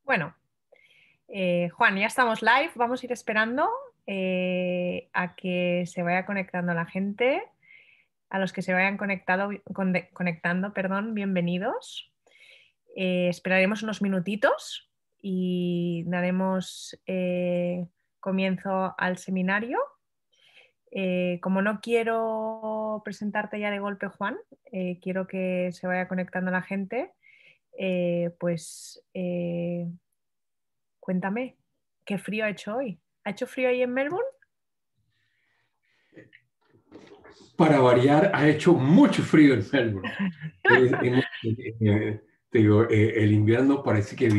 Bueno, Juan, ya estamos live. Vamos a ir esperando a que se vaya conectando la gente. A los que se vayan conectando, perdón, bienvenidos. Esperaremos unos minutitos y daremos comienzo al seminario. Como no quiero presentarte ya de golpe, Juan, quiero que se vaya conectando la gente. Pues cuéntame, ¿qué frío ha hecho hoy? ¿Ha hecho frío ahí en Melbourne? Para variar, ha hecho mucho frío en Melbourne. Te digo, el invierno parece que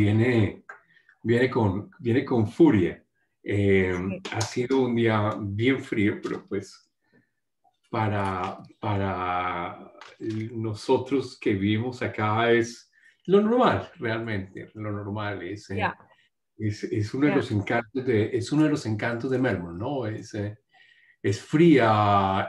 viene con furia. Sí, Ha sido un día bien frío, pero pues para nosotros que vivimos acá es lo normal, realmente. Lo normal ya, es uno de ya, los encantos de Melbourne, ¿no? Es fría,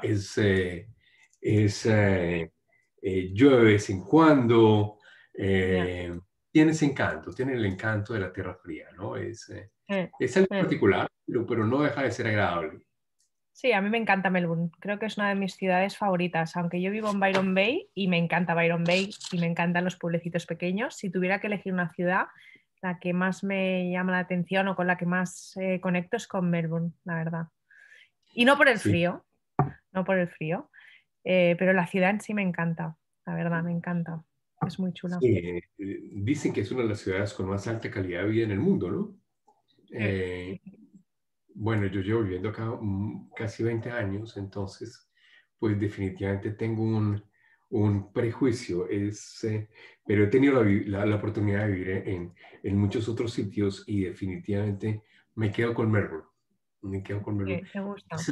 llueve de vez en cuando, ya. tiene ese encanto, tiene el encanto de la tierra fría, ¿no? Eh, Es algo eh. particular, pero no deja de ser agradable. Sí, a mí me encanta Melbourne. Creo que es una de mis ciudades favoritas, aunque yo vivo en Byron Bay y me encanta Byron Bay y me encantan los pueblecitos pequeños. Si tuviera que elegir una ciudad, la que más me llama la atención o con la que más conecto es con Melbourne, la verdad. Y no por el Sí, frío, no por el frío, pero la ciudad en sí me encanta, la verdad, me encanta. Es muy chula. sí, dicen que es una de las ciudades con más alta calidad de vida en el mundo, ¿no? Sí, Eh, sí, sí. bueno, yo llevo viviendo acá casi 20 años, entonces, pues definitivamente tengo un prejuicio, pero he tenido la oportunidad de vivir en muchos otros sitios y definitivamente me quedo con Melbourne. Me quedo con Melbourne. Sí, ¿te gusta?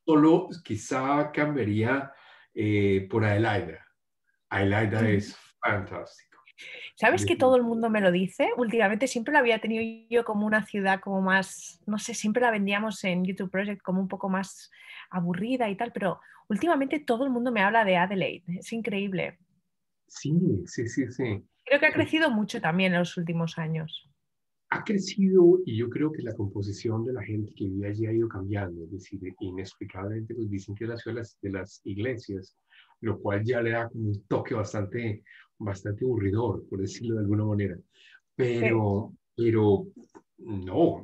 Quizá cambiaría por Adelaida. Adelaida Ujú. es fantástico. ¿Sabes que todo el Definitivamente. mundo me lo dice? Últimamente siempre la había tenido yo como una ciudad como más, no sé, siempre la vendíamos en YouTube Project como un poco más aburrida y tal, pero últimamente todo el mundo me habla de Adelaide. Es increíble. Sí, sí, sí, sí. Creo que ha crecido mucho también en los últimos años. Ha crecido y yo creo que la composición de la gente que vive allí ha ido cambiando, es decir, inexplicablemente pues dicen que es la ciudad de las iglesias, lo cual ya le da como un toque bastante aburridor, por decirlo de alguna manera. Sí, Pero no,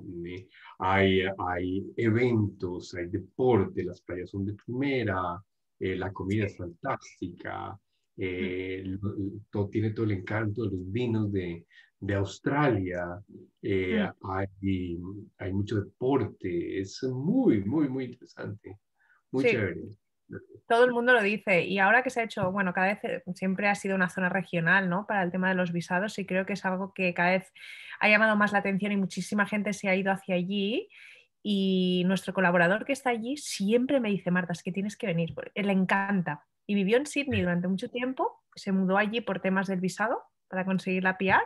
hay eventos, hay deporte, las playas son de primera, la comida es sí. fantástica, Mm. tiene todo el encanto de los vinos de Australia, Mm. hay mucho deporte, es muy, muy, muy interesante, muy Sí, chévere. todo el mundo lo dice y ahora que se ha hecho, bueno, cada vez siempre ha sido una zona regional, ¿no? Para el tema de los visados y creo que es algo que cada vez ha llamado más la atención y muchísima gente se ha ido hacia allí y nuestro colaborador que está allí siempre me dice, Marta, es que tienes que venir, porque le encanta y vivió en Sydney durante mucho tiempo, se mudó allí por temas del visado para conseguir la PR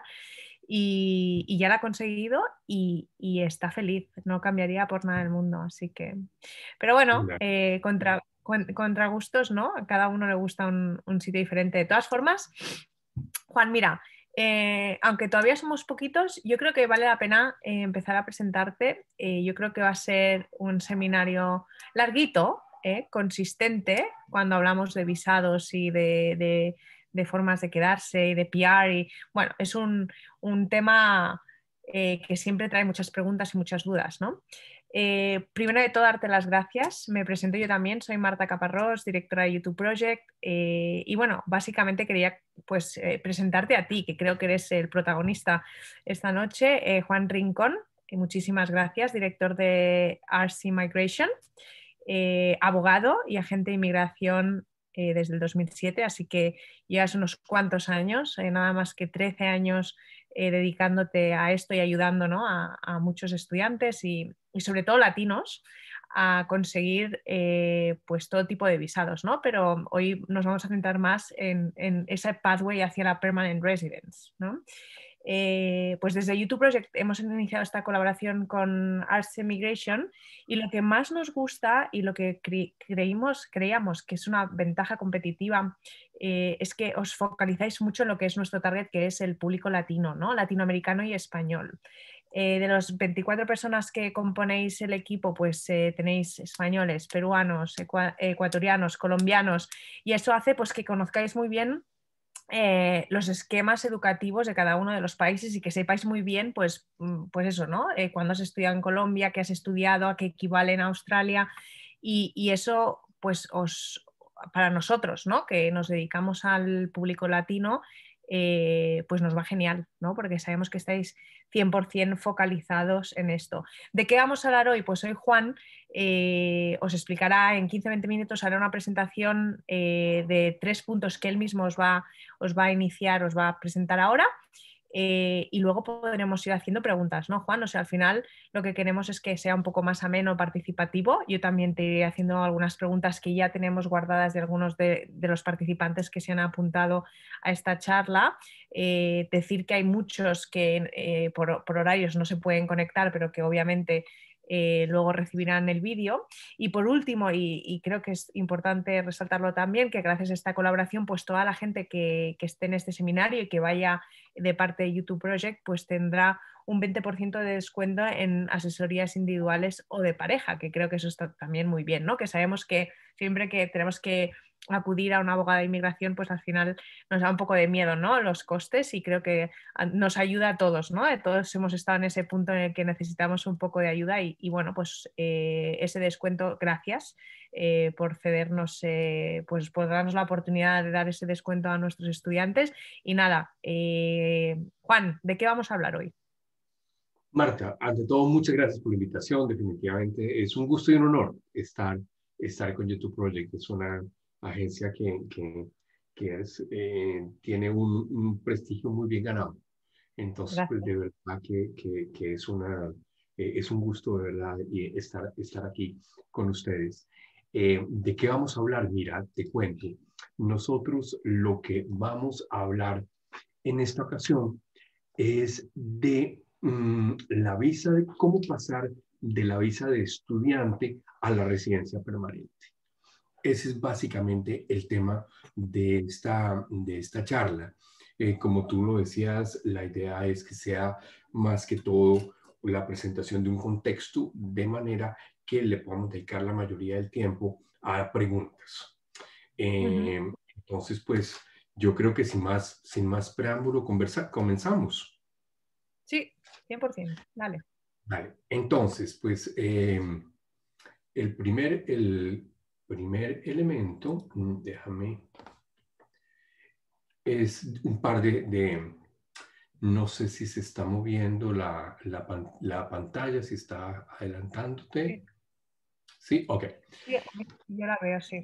y ya la ha conseguido y está feliz, no cambiaría por nada del mundo, así que... Pero bueno, contra gustos, ¿no? A cada uno le gusta un sitio diferente. De todas formas, Juan, mira, aunque todavía somos poquitos, yo creo que vale la pena empezar a presentarte. Yo creo que va a ser un seminario larguito, consistente, cuando hablamos de visados y de formas de quedarse y de PR. Y, bueno, es un tema que siempre trae muchas preguntas y muchas dudas, ¿no? Primero de todo, darte las gracias. Me presento yo también, soy Marta Caparrós, directora de YouTube Project. Y bueno, básicamente quería pues, presentarte a ti, que creo que eres el protagonista esta noche, Juan Rincón. Muchísimas gracias, director de RC Migration, abogado y agente de inmigración desde el 2007, así que llevas unos cuantos años, nada más que 13 años dedicándote a esto y ayudando, ¿no? a muchos estudiantes y sobre todo latinos a conseguir pues todo tipo de visados, ¿no? Pero hoy nos vamos a centrar más en ese pathway hacia la permanent residence, ¿no? Pues desde YouTube Project hemos iniciado esta colaboración con Arts Immigration y lo que más nos gusta y lo que creíamos que es una ventaja competitiva es que os focalizáis mucho en lo que es nuestro target, que es el público latino, ¿no? Latinoamericano y español. De los 24 personas que componéis el equipo, pues tenéis españoles, peruanos, ecuatorianos, colombianos, y eso hace pues que conozcáis muy bien los esquemas educativos de cada uno de los países y que sepáis muy bien, pues eso, ¿no? Cuando has estudiado en Colombia, qué has estudiado, a qué equivale en Australia, y eso, pues para nosotros, ¿no? Que nos dedicamos al público latino, pues nos va genial, ¿no? Porque sabemos que estáis 100% focalizados en esto. ¿De qué vamos a hablar hoy? Pues hoy Juan os explicará en 15-20 minutos, hará una presentación de 3 puntos que él mismo os va a iniciar, os va a presentar ahora. Y luego podremos ir haciendo preguntas, ¿no, Juan? O sea, al final lo que queremos es que sea un poco más ameno, participativo. Yo también te iré haciendo algunas preguntas que ya tenemos guardadas de algunos de los participantes que se han apuntado a esta charla. Decir que hay muchos que por horarios no se pueden conectar, pero que obviamente luego recibirán el vídeo. Y por último, y creo que es importante resaltarlo también, que gracias a esta colaboración, pues toda la gente que esté en este seminario y que vaya de parte de YouTube Project, pues tendrá un 20% de descuento en asesorías individuales o de pareja, que creo que eso está también muy bien, ¿no? Que sabemos que siempre que tenemos que acudir a una abogada de inmigración, pues al final nos da un poco de miedo, ¿no? Los costes, y creo que nos ayuda a todos, ¿no? Todos hemos estado en ese punto en el que necesitamos un poco de ayuda y bueno, pues ese descuento, gracias por cedernos, pues por darnos la oportunidad de dar ese descuento a nuestros estudiantes. Y nada, Juan, ¿de qué vamos a hablar hoy? Marta, ante todo, muchas gracias por la invitación. Definitivamente es un gusto y un honor estar con YouTube Project. Es una agencia que tiene un prestigio muy bien ganado. Entonces, pues Gracias. de verdad que es un gusto de verdad y estar aquí con ustedes. ¿De qué vamos a hablar? Mira, te cuento. Nosotros lo que vamos a hablar en esta ocasión es de la visa, de cómo pasar de la visa de estudiante a la residencia permanente. Ese es básicamente el tema de esta charla. Como tú lo decías, la idea es que sea más que todo la presentación de un contexto de manera que le podamos dedicar la mayoría del tiempo a preguntas. Ujú. Entonces, pues yo creo que sin más preámbulo, comenzamos. Sí, 100%. Vale. Vale, entonces, pues el primer elemento, déjame, es un par no sé si se está moviendo la pantalla, si está Sí, adelantándote. Sí, ok. sí, yo la veo, sí.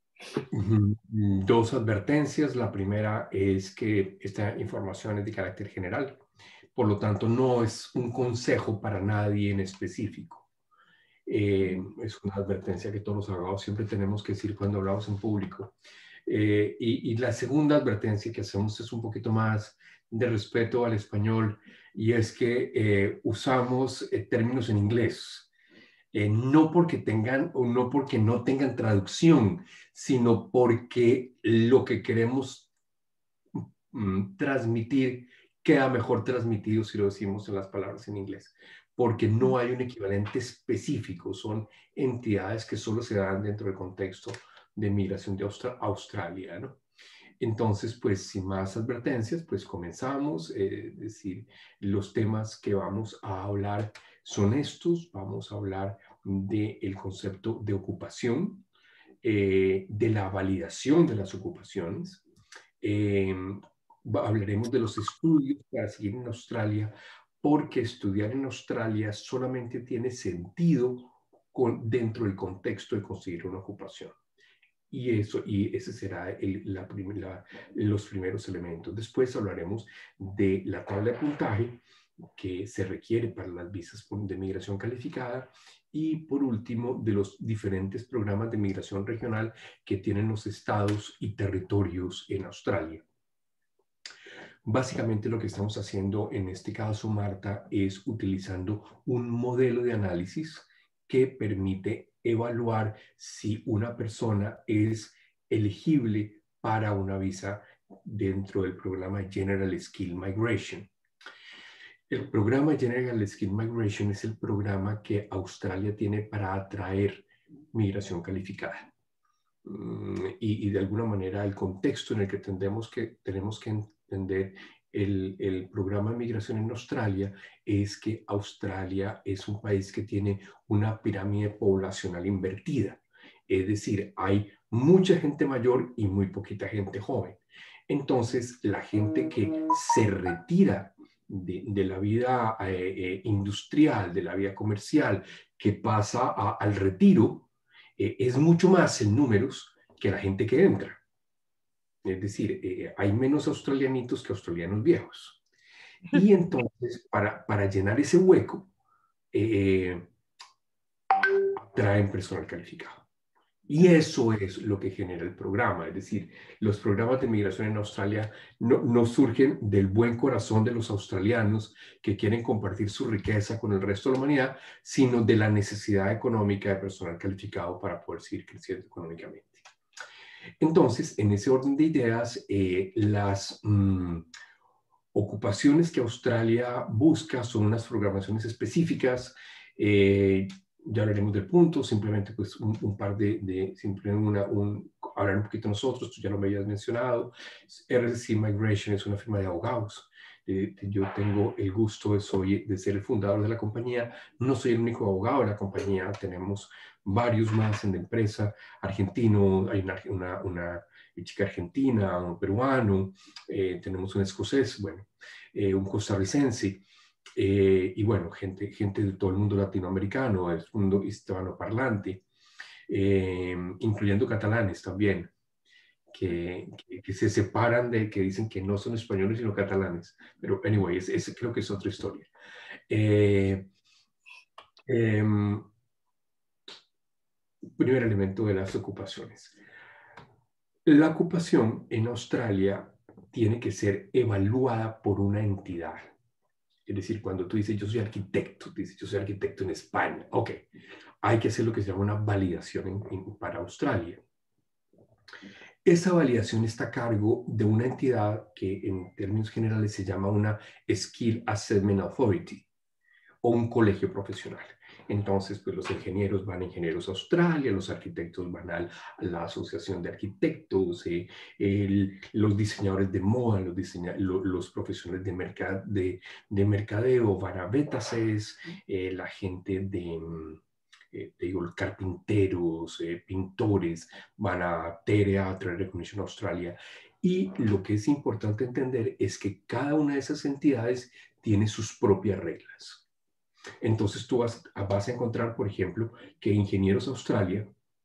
Dos advertencias. La primera es que esta información es de carácter general, por lo tanto no es un consejo para nadie en específico. Es una advertencia que todos los abogados siempre tenemos que decir cuando hablamos en público. Y la segunda advertencia que hacemos es un poquito más de respeto al español, y es que usamos términos en inglés, no porque tengan o no porque no tengan traducción, sino porque lo que queremos transmitir queda mejor transmitido si lo decimos en las palabras en inglés, porque no hay un equivalente específico, son entidades que solo se dan dentro del contexto de migración de Australia, ¿no? Entonces, pues sin más advertencias, pues comenzamos. Es decir, los temas que vamos a hablar son estos. Vamos a hablar del concepto de ocupación, de la validación de las ocupaciones. Eh, Hablaremos de los estudios para seguir en Australia, porque estudiar en Australia solamente tiene sentido dentro del contexto de conseguir una ocupación. Y ese será los primeros elementos. Después hablaremos de la tabla de puntaje que se requiere para las visas de migración calificada, y por último de los diferentes programas de migración regional que tienen los estados y territorios en Australia. Básicamente lo que estamos haciendo en este caso, Marta, es utilizando un modelo de análisis que permite evaluar si una persona es elegible para una visa dentro del programa General Skill Migration. El programa General Skill Migration es el programa que Australia tiene para atraer migración calificada. Y de alguna manera el contexto en el que tenemos que entender el programa de migración en Australia es que Australia es un país que tiene una pirámide poblacional invertida. Es decir, hay mucha gente mayor y muy poquita gente joven. Entonces, la gente que se retira de la vida industrial, de la vida comercial, que pasa al retiro, es mucho más en números que la gente que entra. Es decir, hay menos australianitos que australianos viejos. Y entonces, para llenar ese hueco, traen personal calificado. Y eso es lo que genera el programa. Es decir, los programas de migración en Australia no surgen del buen corazón de los australianos que quieren compartir su riqueza con el resto de la humanidad, sino de la necesidad económica de personal calificado para poder seguir creciendo económicamente. Entonces, en ese orden de ideas, las ocupaciones que Australia busca son unas programaciones específicas. Ya hablaremos del punto, simplemente pues un par simplemente hablar un poquito nosotros, tú ya lo me habías mencionado. RSC Migration es una firma de abogados. Yo tengo el gusto de ser el fundador de la compañía. No soy el único abogado de la compañía, tenemos varios más en la empresa, argentino, hay una chica argentina, un peruano, tenemos un escocés, bueno, un costarricense, y bueno, gente de todo el mundo latinoamericano, el mundo hispanoparlante, incluyendo catalanes también, que se separan que dicen que no son españoles sino catalanes. Pero, anyway, ese creo que es otra historia. Primer elemento de las ocupaciones. La ocupación en Australia tiene que ser evaluada por una entidad. Es decir, cuando tú dices yo soy arquitecto, dices yo soy arquitecto en España, ok, hay que hacer lo que se llama una validación para Australia. Esa validación está a cargo de una entidad que en términos generales se llama una Skill Assessment Authority o un colegio profesional. Entonces, pues los ingenieros van a Ingenieros Australia, los arquitectos van a la Asociación de Arquitectos, los diseñadores de moda, los profesionales de mercadeo van a Betases, la gente digo, carpinteros, pintores, van a TEREA, Trade Recognition Australia. Y lo que es importante entender es que cada una de esas entidades tiene sus propias reglas. Entonces tú vas a encontrar, por ejemplo, que Ingenieros Australia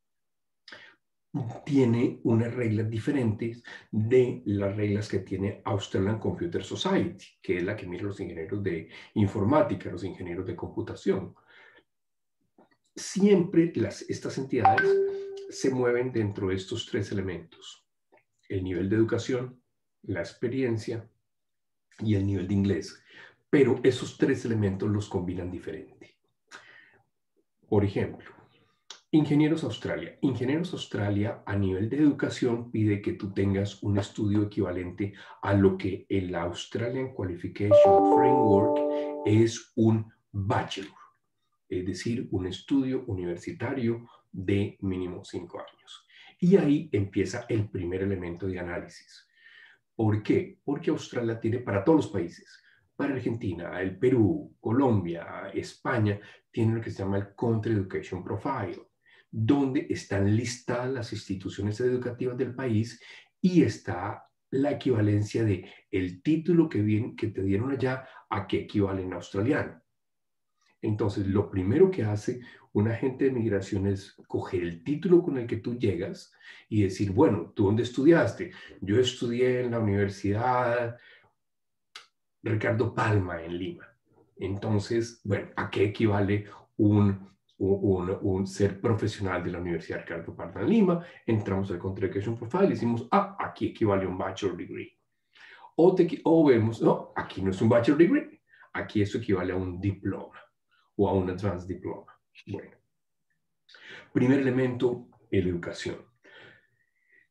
tiene unas reglas diferentes de las reglas que tiene Australian Computer Society, que es la que mira los ingenieros de informática, los ingenieros de computación. Siempre estas entidades se mueven dentro de estos tres elementos: el nivel de educación, la experiencia y el nivel de inglés. Pero esos tres elementos los combinan diferente. Por ejemplo, Ingenieros Australia. Ingenieros Australia a nivel de educación pide que tú tengas un estudio equivalente a lo que el Australian Qualification Framework es un bachelor, es decir, un estudio universitario de mínimo 5 años. Y ahí empieza el primer elemento de análisis. ¿Por qué? Porque Australia tiene para todos los países. Para Argentina, el Perú, Colombia, España, tiene lo que se llama el Country Education Profile, donde están listadas las instituciones educativas del país y está la equivalencia de el título que te dieron allá a qué equivale en australiano. Entonces, lo primero que hace un agente de migración es coger el título con el que tú llegas y decir, bueno, ¿tú dónde estudiaste? Yo estudié en la Universidad Ricardo Palma en Lima. Entonces, bueno, ¿a qué equivale un ser profesional de la Universidad Ricardo Palma en Lima? Entramos al Country Education Profile y decimos, aquí equivale un Bachelor Degree. O vemos, no, aquí no es un Bachelor Degree, aquí eso equivale a un diploma o a un Advanced Diploma. Bueno, primer elemento, la educación.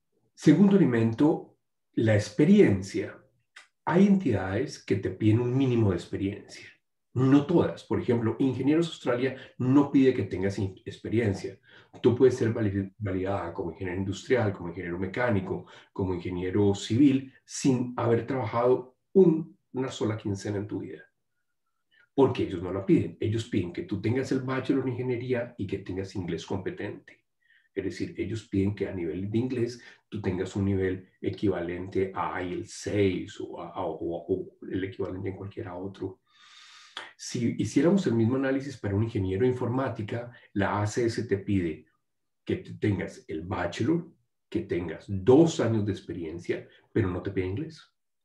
Segundo elemento, la experiencia. Hay entidades que te piden un mínimo de experiencia. No todas. Por ejemplo, Ingenieros Australia no pide que tengas experiencia. Tú puedes ser validada como ingeniero industrial, como ingeniero mecánico, como ingeniero civil, sin haber trabajado una sola quincena en tu vida. Porque ellos no la piden. Ellos piden que tú tengas el bachelor en ingeniería y que tengas inglés competente. Es decir, ellos piden que a nivel de inglés tú tengas un nivel equivalente a IELTS 6 o el equivalente en cualquier otro. Si hiciéramos el mismo análisis para un ingeniero de informática, la ACS te pide que tengas el bachelor, que tengas 2 años de experiencia, pero no te pide inglés,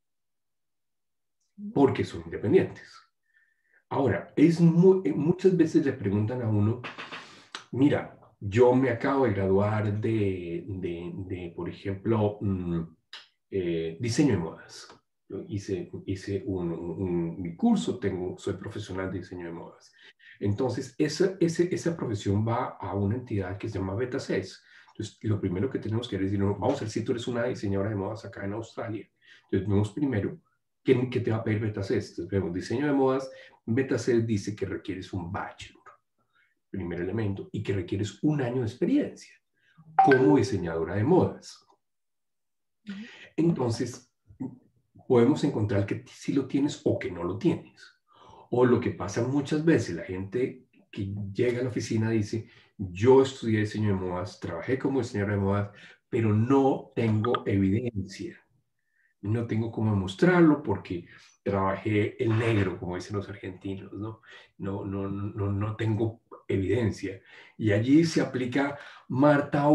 porque son independientes. Ahora, muchas veces le preguntan a uno, mira, yo me acabo de graduar por ejemplo, diseño de modas. Hice mi curso, soy profesional de diseño de modas. Entonces, esa profesión va a una entidad que se llama BetaCES. Entonces, lo primero que tenemos que decir, vamos a ver si tú eres una diseñadora de modas acá en Australia. Entonces, vemos primero qué te va a pedir BetaCES. Entonces, vemos diseño de modas. BetaCES dice que requieres un bachelor, primer elemento, y que requieres 1 año de experiencia como diseñadora de modas. Entonces, podemos encontrar que sí lo tienes o que no lo tienes. O lo que pasa muchas veces, la gente que llega a la oficina dice, yo estudié diseño de modas, trabajé como diseñador de modas, pero no tengo evidencia. No tengo cómo mostrarlo porque trabajé el negro, como dicen los argentinos, ¿no? No tengo evidencia. Y allí se aplica, Marta,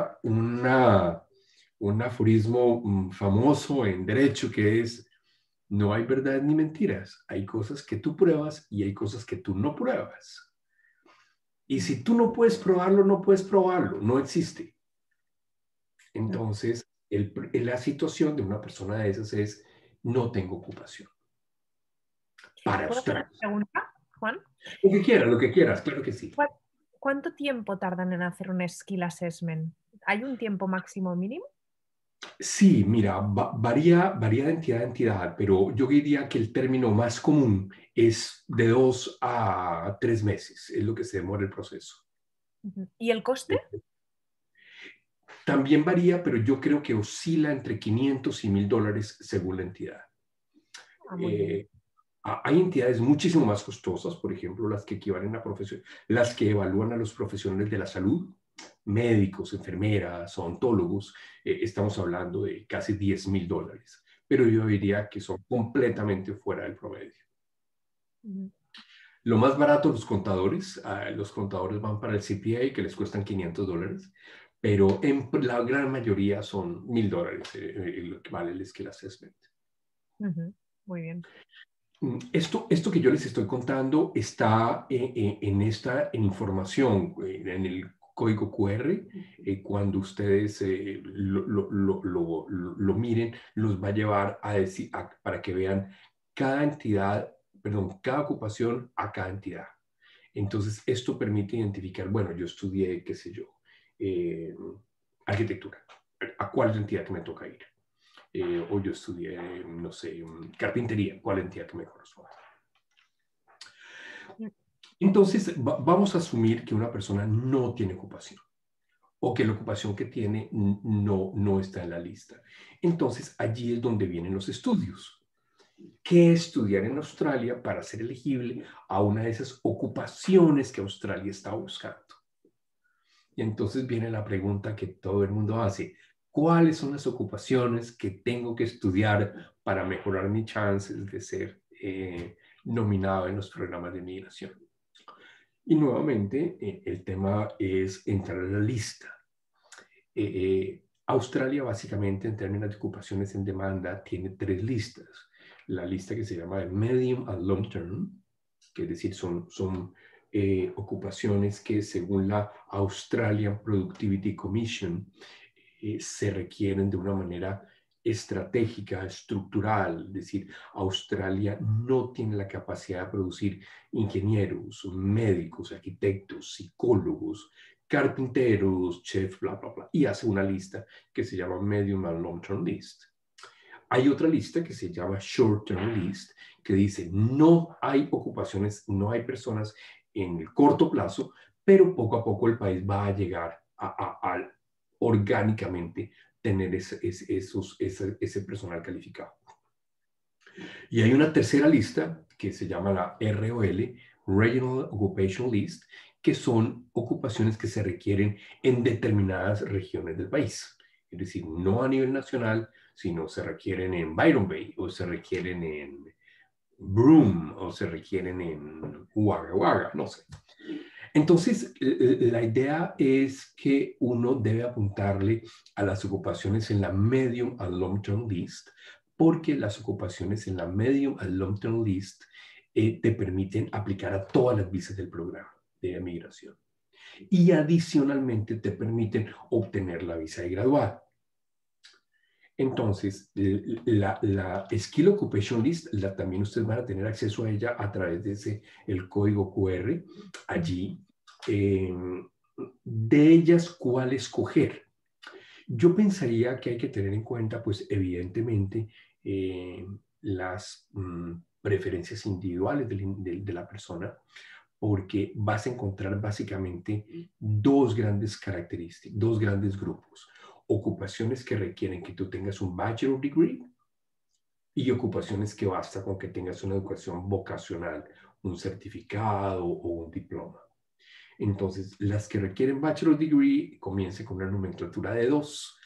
un aforismo famoso en derecho que es, no hay verdad ni mentiras. Hay cosas que tú pruebas y hay cosas que tú no pruebas. Y si tú no puedes probarlo, no puedes probarlo. No existe. Entonces, la situación de una persona de esas es, no tengo ocupación. Para ¿Puedo hacer Australia. una pregunta, Juan? Lo que quieras, claro que sí. ¿Cuánto tiempo tardan en hacer un skill assessment? ¿Hay un tiempo máximo mínimo? Sí, mira, varía de entidad a entidad, pero yo diría que el término más común es de 2 a 3 meses, es lo que se demora el proceso. ¿Y el coste? También varía, pero yo creo que oscila entre 500 y $1,000 según la entidad. Ah, muy bien. Eh, Hay entidades muchísimo más costosas, por ejemplo, las que equivalen a las que evalúan a los profesionales de la salud, médicos, enfermeras, odontólogos. Estamos hablando de casi $10,000, pero yo diría que son completamente fuera del promedio. Lo más barato, los contadores van para el CPA, que les cuestan $500, pero en la gran mayoría son $1,000 lo que vale el skill assessment. Muy bien. Esto que yo les estoy contando está en información, en el código QR. Cuando ustedes lo miren, los va a llevar a decir, para que vean cada entidad, perdón, cada ocupación a cada entidad. Entonces, esto permite identificar, bueno, yo estudié, qué sé yo, arquitectura. ¿A cuál entidad que me toca ir? O yo estudié, no sé, carpintería, ¿cuál entidad que me corresponde? Entonces, vamos a asumir que una persona no tiene ocupación o que la ocupación que tiene no está en la lista. Entonces, allí es donde vienen los estudios. ¿Qué estudiar en Australia para ser elegible a una de esas ocupaciones que Australia está buscando? Y entonces viene la pregunta que todo el mundo hace. ¿Cuáles son las ocupaciones que tengo que estudiar para mejorar mis chances de ser nominado en los programas de migración? Y nuevamente, el tema es entrar a la lista. Australia, básicamente, en términos de ocupaciones en demanda, tiene 3 listas. La lista que se llama de Medium and Long Term, que es decir, son ocupaciones que según la Australian Productivity Commission se requieren de una manera estratégica, estructural, es decir, Australia no tiene la capacidad de producir ingenieros, médicos, arquitectos, psicólogos, carpinteros, chefs, bla, bla, bla, y hace una lista que se llama Medium and Long Term List. Hay otra lista que se llama Short Term List, que dice no hay ocupaciones, no hay personas en el corto plazo, pero poco a poco el país va a llegar a orgánicamente tener ese personal calificado. Y hay una tercera lista que se llama la ROL, Regional Occupation List, que son ocupaciones que se requieren en determinadas regiones del país. Es decir, no a nivel nacional, sino se requieren en Byron Bay, o se requieren en Broome, o se requieren en Wagga Wagga, no sé. Entonces, la idea es que uno debe apuntarle a las ocupaciones en la Medium and Long Term List, porque las ocupaciones en la Medium and Long Term List te permiten aplicar a todas las visas del programa de migración. Y adicionalmente te permiten obtener la visa de graduado. Entonces, la Skill Occupation List, también ustedes van a tener acceso a ella a través de el código QR allí. De ellas, ¿cuál escoger? Yo pensaría que hay que tener en cuenta, pues evidentemente, las preferencias individuales de la persona, porque vas a encontrar básicamente dos grandes características, dos grandes grupos. Ocupaciones que requieren que tú tengas un bachelor degree y ocupaciones que basta con que tengas una educación vocacional, un certificado o un diploma. Entonces, las que requieren bachelor degree comiencen con una nomenclatura de 2,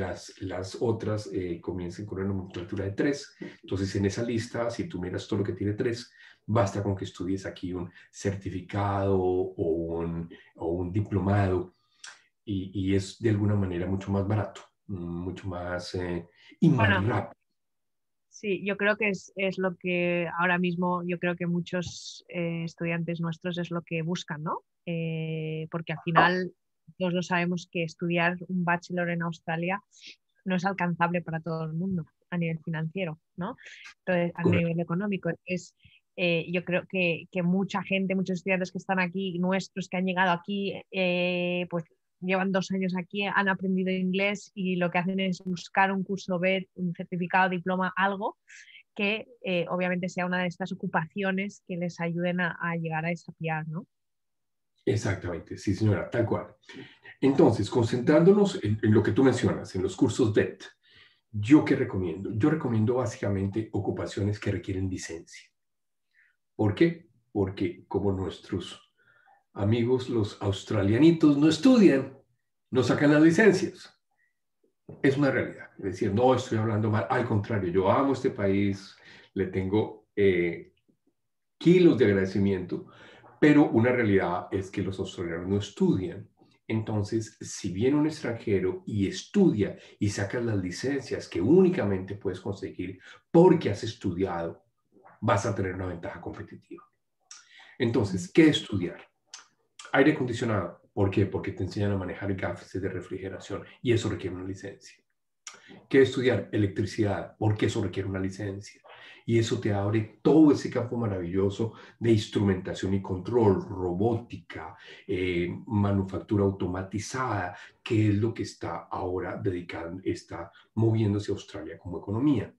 las otras comiencen con una nomenclatura de 3. Entonces, en esa lista, si tú miras todo lo que tiene 3, basta con que estudies aquí un certificado o un diplomado y es de alguna manera mucho más barato, mucho más y más Bueno, rápido. sí, yo creo que es lo que ahora mismo, yo creo que muchos estudiantes nuestros es lo que buscan, ¿no? Porque al final todos lo sabemos que estudiar un bachelor en Australia no es alcanzable para todo el mundo a nivel financiero, ¿no? Entonces, a Correcto. nivel económico. Yo creo que mucha gente, muchos estudiantes que están aquí, nuestros que han llegado aquí, pues llevan 2 años aquí, han aprendido inglés y lo que hacen es buscar un curso B, un certificado, diploma, algo que obviamente sea una de estas ocupaciones que les ayuden a llegar a esa PR, ¿no? Exactamente, sí señora, tal cual. Entonces, concentrándonos en lo que tú mencionas, en los cursos DET, ¿yo qué recomiendo? Yo recomiendo básicamente ocupaciones que requieren licencia. ¿Por qué? Porque como nuestros amigos los australianitos no estudian, no sacan las licencias. Es una realidad. Es decir, no estoy hablando mal, al contrario, yo amo este país, le tengo kilos de agradecimiento, pero una realidad es que los australianos no estudian. Entonces, si viene un extranjero y estudia y saca las licencias que únicamente puedes conseguir porque has estudiado, vas a tener una ventaja competitiva. Entonces, ¿qué estudiar? Aire acondicionado. ¿Por qué? Porque te enseñan a manejar gases de refrigeración y eso requiere una licencia. ¿Qué estudiar? Electricidad, porque eso requiere una licencia. Y eso te abre todo ese campo maravilloso de instrumentación y control, robótica, manufactura automatizada, que es lo que está ahora está moviéndose a Australia como economía.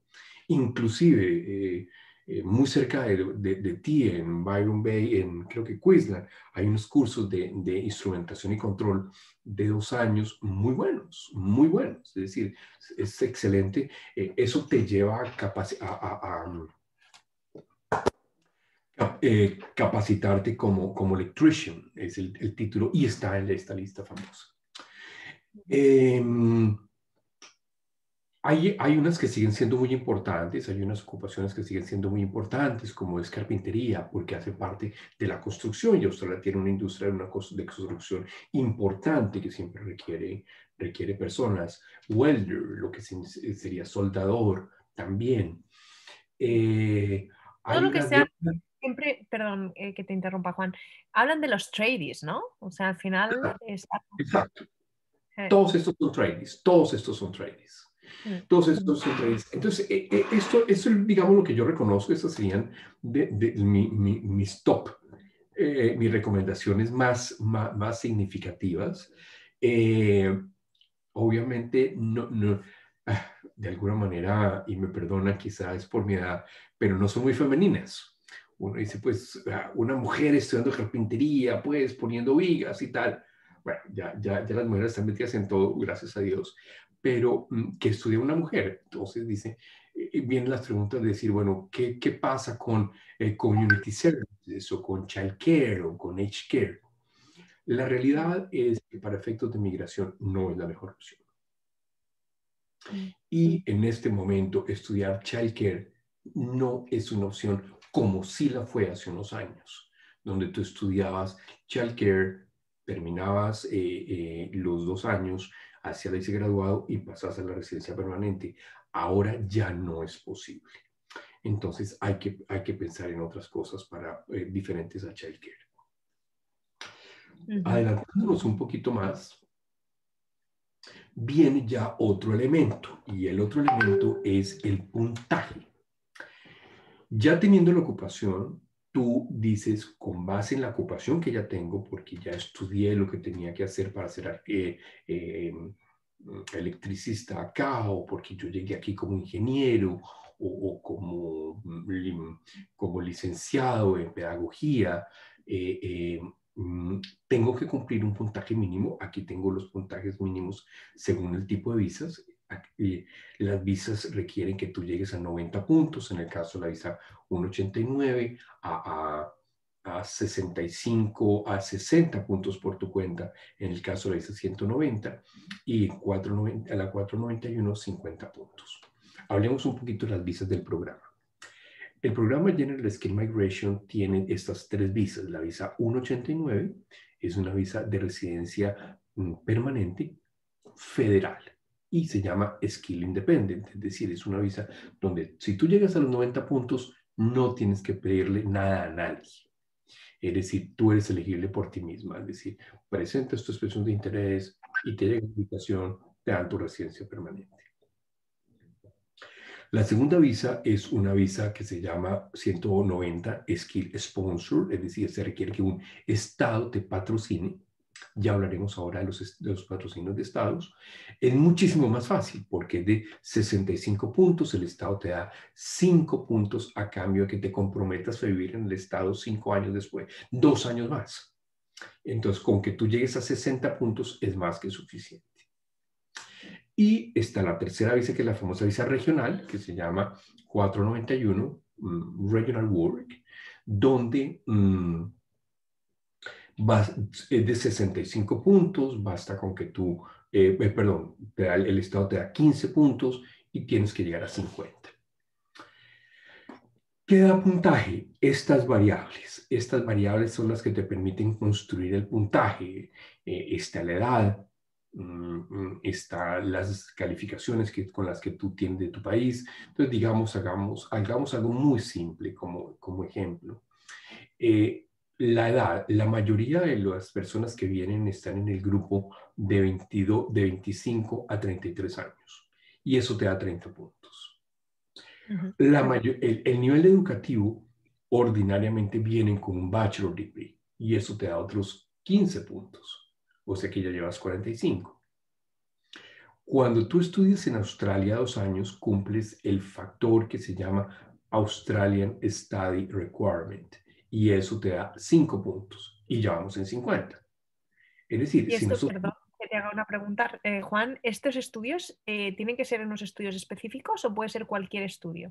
Inclusive, muy cerca de ti, en Byron Bay, creo que Queensland, hay unos cursos de instrumentación y control de 2 años muy buenos, muy buenos. Es decir, es excelente. Eso te lleva a capacitarte como electrician, es el título, y está en esta lista famosa. Hay unas que siguen siendo muy importantes, hay unas ocupaciones que siguen siendo muy importantes, como es carpintería, porque hace parte de la construcción y Australia tiene una industria de construcción importante que siempre requiere personas. Welder, lo que sería soldador, también. Todo Hay lo que una sea, de... siempre, perdón que te interrumpa, Juan, hablan de los tradies, ¿no? O sea, al final es... Exacto. Eh, Todos estos son tradies, todos estos son tradies. mm, Todos estos son tradies. Entonces, esto es, digamos, lo que yo reconozco, estos serían mis top mis recomendaciones más significativas. Eh, Obviamente, de alguna manera, y me perdona, quizás es por mi edad, pero no son muy femeninas. Uno dice, pues, una mujer estudiando carpintería, pues, poniendo vigas y tal. Bueno, ya las mujeres están metidas en todo, gracias a Dios. Pero, ¿qué estudia una mujer? Entonces, dice, vienen las preguntas de decir, bueno, ¿qué pasa con community services o con child care o con age care? La realidad es que para efectos de migración no es la mejor opción. Y en este momento estudiar childcare no es una opción como sí la fue hace unos años, donde tú estudiabas childcare, terminabas los 2 años, hacia el graduado y pasas a la residencia permanente. Ahora ya no es posible. Entonces hay que pensar en otras cosas para diferentes a childcare. Adelantándonos un poquito más, viene ya otro elemento, y el otro elemento es el puntaje. Ya teniendo la ocupación, tú dices, con base en la ocupación que ya tengo, porque ya estudié lo que tenía que hacer para ser electricista acá, o porque yo llegué aquí como ingeniero, o como licenciado en pedagogía, eh, eh, tengo que cumplir un puntaje mínimo. Aquí tengo los puntajes mínimos según el tipo de visas. Las visas requieren que tú llegues a 90 puntos, en el caso de la visa 189, a 65, a 60 puntos por tu cuenta, en el caso de la visa 190, y a la 491, 50 puntos. Hablemos un poquito de las visas del programa. El programa General Skill Migration tiene estas 3 visas. La visa 189 es una visa de residencia permanente federal y se llama Skill Independent, es decir, es una visa donde si tú llegas a los 90 puntos no tienes que pedirle nada a nadie. Es decir, tú eres elegible por ti misma, es decir, presentas tu expresión de interés y te llega la invitación, te dan tu residencia permanente. La segunda visa es una visa que se llama 190 Skill Sponsor, es decir, se requiere que un estado te patrocine. Ya hablaremos ahora de los patrocinios de estados. Es muchísimo más fácil porque de 65 puntos el estado te da 5 puntos a cambio de que te comprometas a vivir en el estado 5 años después, 2 años más. Entonces, con que tú llegues a 60 puntos es más que suficiente. Y está la tercera visa, que es la famosa visa regional, que se llama 491 Regional Work, donde es de 65 puntos, basta con que tú, perdón, el Estado te da 15 puntos y tienes que llegar a 50. ¿Qué da puntaje? Estas variables. Estas variables son las que te permiten construir el puntaje. Está la edad, están las calificaciones con las que tú tienes de tu país. Entonces, digamos, hagamos algo muy simple como ejemplo. La edad, la mayoría de las personas que vienen están en el grupo de 25 a 33 años. Y eso te da 30 puntos. El nivel educativo ordinariamente vienen con un bachelor degree y eso te da otros 15 puntos, o sea que ya llevas 45. Cuando tú estudias en Australia 2 años, cumples el factor que se llama Australian Study Requirement y eso te da 5 puntos y ya vamos en 50. Es decir, Y si esto, nosotros... perdón, que te haga una pregunta, Juan, ¿estos estudios tienen que ser unos estudios específicos o puede ser cualquier estudio?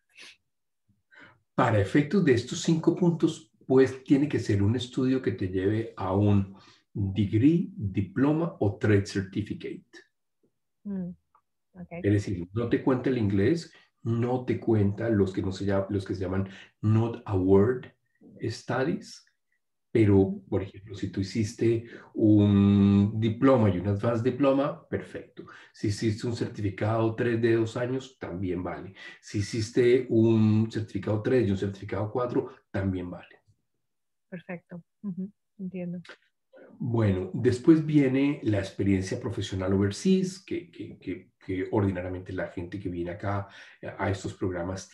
Para efectos de estos 5 puntos, pues tiene que ser un estudio que te lleve a un degree, diploma o trade certificate. Okay. Es decir, no te cuenta el inglés, no te cuenta los que se llaman not award studies, pero, por ejemplo, si tú hiciste un diploma y un advanced diploma, perfecto. Si hiciste un certificado 3 de 2 años, también vale. Si hiciste un certificado 3 y un certificado 4, también vale. Perfecto. Entiendo. Bueno, después viene la experiencia profesional overseas, que ordinariamente la gente que viene acá a estos programas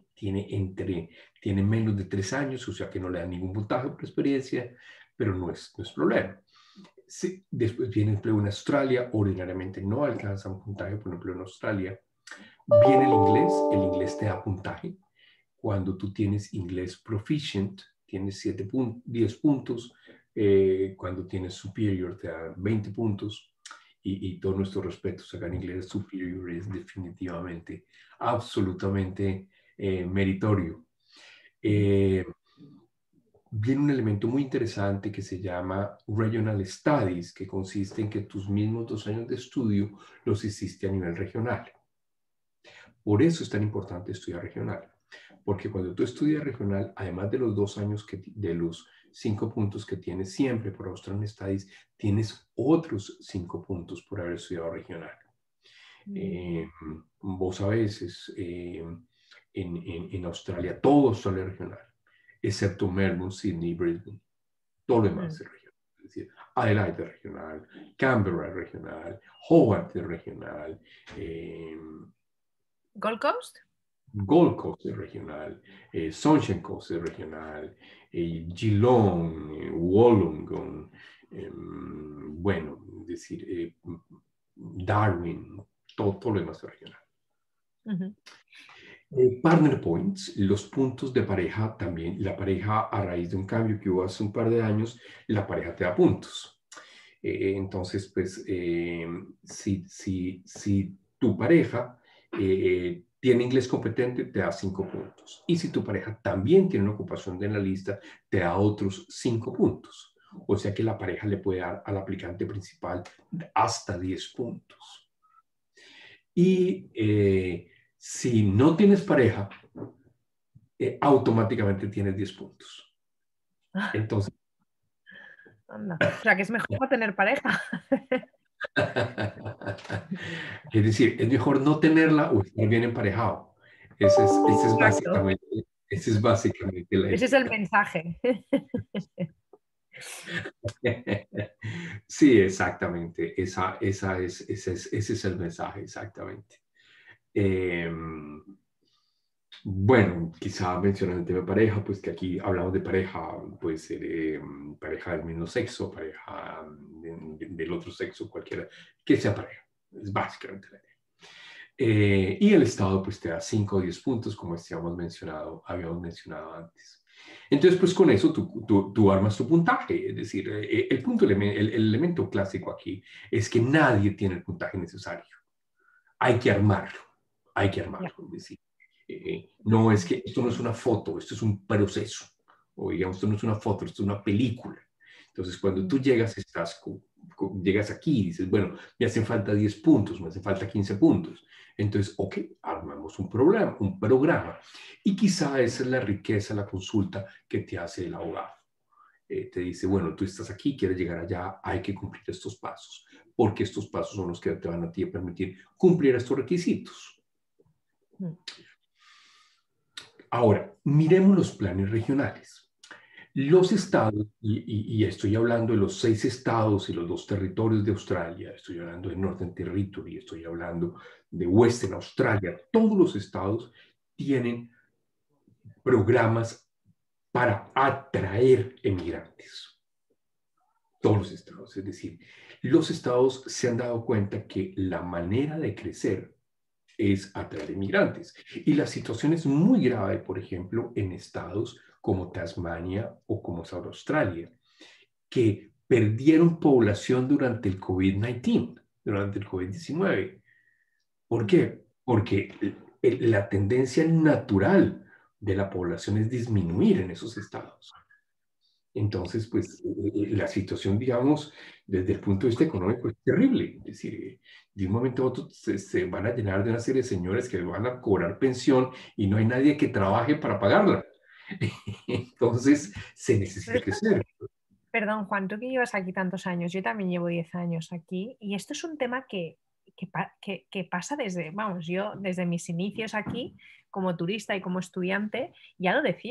tiene menos de 3 años, o sea que no le dan ningún puntaje por experiencia, pero no es problema. Sí, después viene empleo en Australia, ordinariamente no alcanza un puntaje por empleo en Australia. Viene el inglés te da puntaje. Cuando tú tienes inglés proficient, tienes 10 puntos. Cuando tienes superior, te da 20 puntos. Y todos nuestros respetos acá en inglés, superior es definitivamente, absolutamente meritorio. Eh, Viene un elemento muy interesante que se llama Regional Studies, que consiste en que tus mismos 2 años de estudio los hiciste a nivel regional. Por eso es tan importante estudiar regional, porque cuando tú estudias regional, además de los 2 años, de los 5 puntos que tienes siempre por Australian Studies, tienes otros 5 puntos por haber estudiado regional. Eh, Vos sabés, en Australia, todo Australia es regional, excepto Melbourne, Sydney y Brisbane. Todo lo demás es regional. Es decir, Adelaide es regional, Canberra es regional, Hobart es regional, ¿Gold Coast? Gold Coast es regional, Sunshine Coast es regional, Geelong, Wollongong, bueno, es decir, Darwin, todo lo demás es regional. Uh-huh. Partner points, los puntos de pareja también, la pareja a raíz de un cambio que hubo hace un par de años, la pareja te da puntos. Entonces, pues, si tu pareja tiene inglés competente, te da 5 puntos. Y si tu pareja también tiene una ocupación en la lista, te da otros 5 puntos. O sea que la pareja le puede dar al aplicante principal hasta 10 puntos. Y si no tienes pareja, automáticamente tienes 10 puntos. Entonces, Anda. O sea, que es mejor no tener pareja. es decir, es mejor no tenerla o estar bien emparejado. Ese es, ese es Exacto. básicamente, ese es básicamente Ese es el el mensaje. Sí, exactamente. Ese es el mensaje, exactamente. Eh, bueno, quizá mencionando el tema de pareja, pues que aquí hablamos de pareja, puede ser pareja del mismo sexo, pareja del otro sexo, cualquiera, que sea pareja. Es básicamente la idea. Y el Estado pues te da 5 o 10 puntos, como habíamos mencionado antes. Entonces, pues con eso tú armas tu puntaje. Es decir, el elemento clásico aquí es que nadie tiene el puntaje necesario. Hay que armarlo. Hay que Ya. armarlo. Es decir, no es que esto no es una foto, esto es un proceso. O digamos, esto no es una foto, esto es una película. Entonces, cuando tú llegas, llegas aquí y dices, bueno, me hacen falta 10 puntos, me hacen falta 15 puntos. Entonces, ok, armamos un programa. Y quizá esa es la riqueza, la consulta que te hace el abogado. Te dice, bueno, tú estás aquí, quieres llegar allá, hay que cumplir estos pasos, porque estos pasos son los que te van a ti a permitir cumplir estos requisitos. Ahora, miremos los planes regionales. Los estados, y estoy hablando de los 6 estados y los 2 territorios de Australia, estoy hablando de Northern Territory, estoy hablando de Western Australia, todos los estados tienen programas para atraer emigrantes. Todos los estados, es decir, los estados se han dado cuenta que la manera de crecer es atraer inmigrantes. Y la situación es muy grave, por ejemplo, en estados como Tasmania o como South Australia, que perdieron población durante el COVID-19, durante el COVID-19. ¿Por qué? Porque la tendencia natural de la población es disminuir en esos estados. Entonces, pues la situación, digamos, desde el punto de vista económico es terrible. Es decir, de un momento a otro se van a llenar de una serie de señores que van a cobrar pensión y no hay nadie que trabaje para pagarla. Entonces, se necesita crecer. Perdón, Juan, tú que llevas aquí tantos años, yo también llevo 10 años aquí y esto es un tema que pasa desde, vamos, yo desde mis inicios aquí como turista y como estudiante ya lo decían,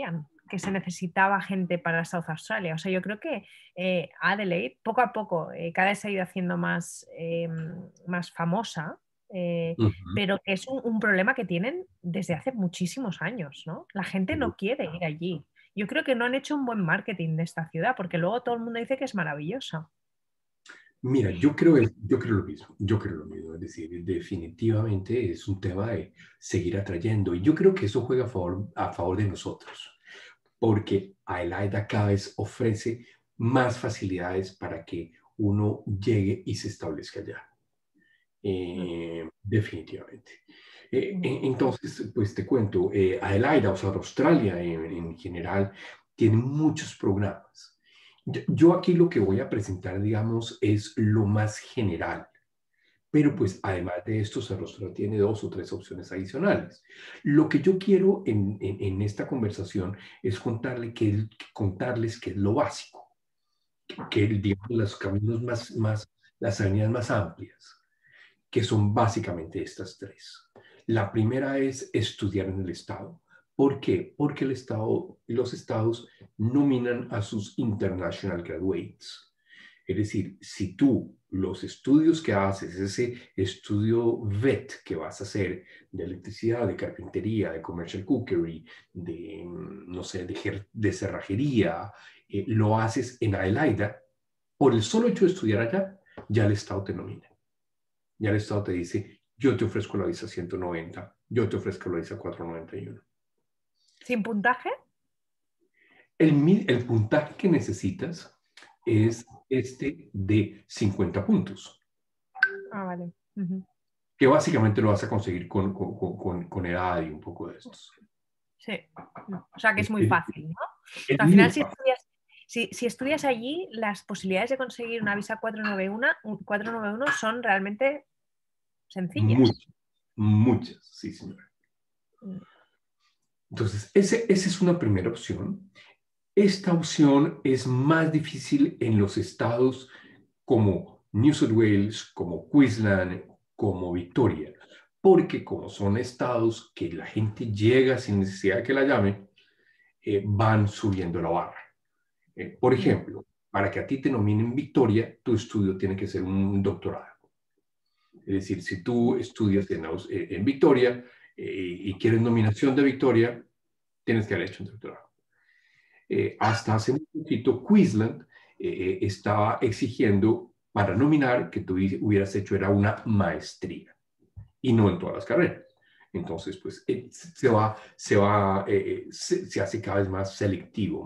que se necesitaba gente para South Australia. O sea, yo creo que Adelaide, poco a poco, cada vez se ha ido haciendo más famosa, Ujú. pero que es un problema que tienen desde hace muchísimos años, ¿no? La gente no quiere ir allí. Yo creo que no han hecho un buen marketing de esta ciudad, porque luego todo el mundo dice que es maravillosa. Mira, yo creo lo mismo, yo creo lo mismo, es decir, definitivamente es un tema de seguir atrayendo y yo creo que eso juega a favor de nosotros, porque Adelaida cada vez ofrece más facilidades para que uno llegue y se establezca allá. Mm, Definitivamente. mm. Entonces, pues te cuento, Adelaida, o sea, Australia en general, tiene muchos programas. Yo aquí lo que voy a presentar, digamos, es lo más general, pero pues además de esto, Australia tiene 2 o 3 opciones adicionales. Lo que yo quiero en esta conversación es contarles qué es lo básico, que digamos los caminos las avenidas más amplias que son básicamente estas 3. La primera es estudiar en el Estado. ¿Por qué? Porque los estados nominan a sus international graduates. Es decir, si tú los estudios que haces, ese estudio VET que vas a hacer de electricidad, de carpintería, de commercial cookery, de, no sé, de cerrajería, lo haces en Adelaida, por el solo hecho de estudiar allá, ya el Estado te nomina. Ya el Estado te dice, yo te ofrezco la visa 190, yo te ofrezco la visa 491. ¿Sin puntaje? El puntaje que necesitas es este de 50 puntos, Ah, vale. Ujú. que básicamente lo vas a conseguir con edad y un poco de estos. Sí. O sea que es Es, muy es- fácil, ¿no? es Al muy final, fácil. si estudias allí, las posibilidades de conseguir una visa 491 son realmente sencillas. Muchas, muchas, sí, señor. Mm. Entonces, esa es una primera opción. Esta opción es más difícil en los estados como New South Wales, como Queensland, como Victoria, porque como son estados que la gente llega sin necesidad de que la llame, van subiendo la barra. Por Ya. ejemplo, para que a ti te nominen Victoria, tu estudio tiene que ser un doctorado. Es decir, si tú estudias en Victoria y quieres nominación de Victoria, tienes que haber hecho un doctorado. Hasta hace un poquito, Queensland estaba exigiendo para nominar que tú hubieras hecho era una maestría y no en todas las carreras. Entonces, pues se hace cada vez más selectivo,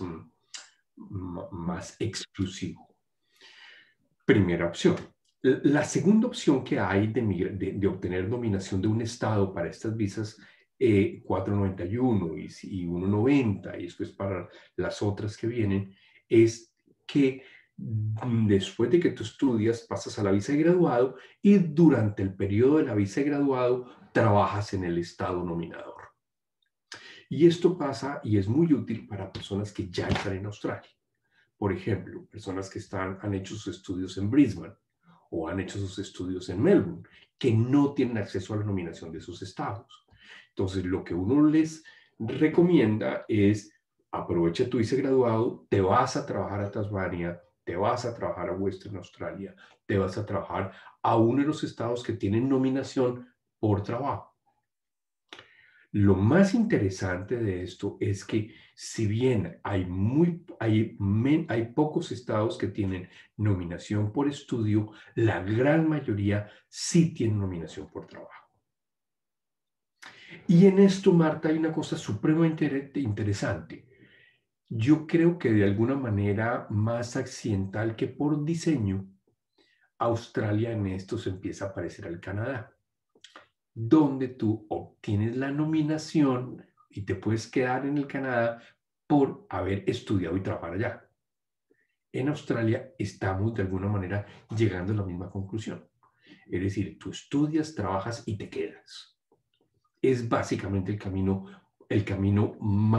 más exclusivo. Primera opción. La segunda opción que hay de obtener nominación de un estado para estas visas 491 y 190 y después para las otras que vienen es que después de que tú estudias pasas a la visa de graduado y durante el periodo de la visa de graduado trabajas en el estado nominador. Y esto pasa y es muy útil para personas que ya están en Australia. Por ejemplo, personas que han hecho sus estudios en Brisbane o han hecho sus estudios en Melbourne, que no tienen acceso a la nominación de sus estados. Entonces, lo que uno les recomienda es aprovecha tu vice graduado, te vas a trabajar a Tasmania, te vas a trabajar a Western Australia, te vas a trabajar a uno de los estados que tienen nominación por trabajo. Lo más interesante de esto es que si bien hay pocos estados que tienen nominación por estudio, la gran mayoría sí tienen nominación por trabajo. Y en esto, Marta, hay una cosa supremamente interesante. Yo creo que de alguna manera más accidental que por diseño, Australia en esto se empieza a parecer al Canadá, donde tú obtienes la nominación y te puedes quedar en el Canadá por haber estudiado y trabajar allá. En Australia estamos de alguna manera llegando a la misma conclusión. Es decir, tú estudias, trabajas y te quedas. Es básicamente el camino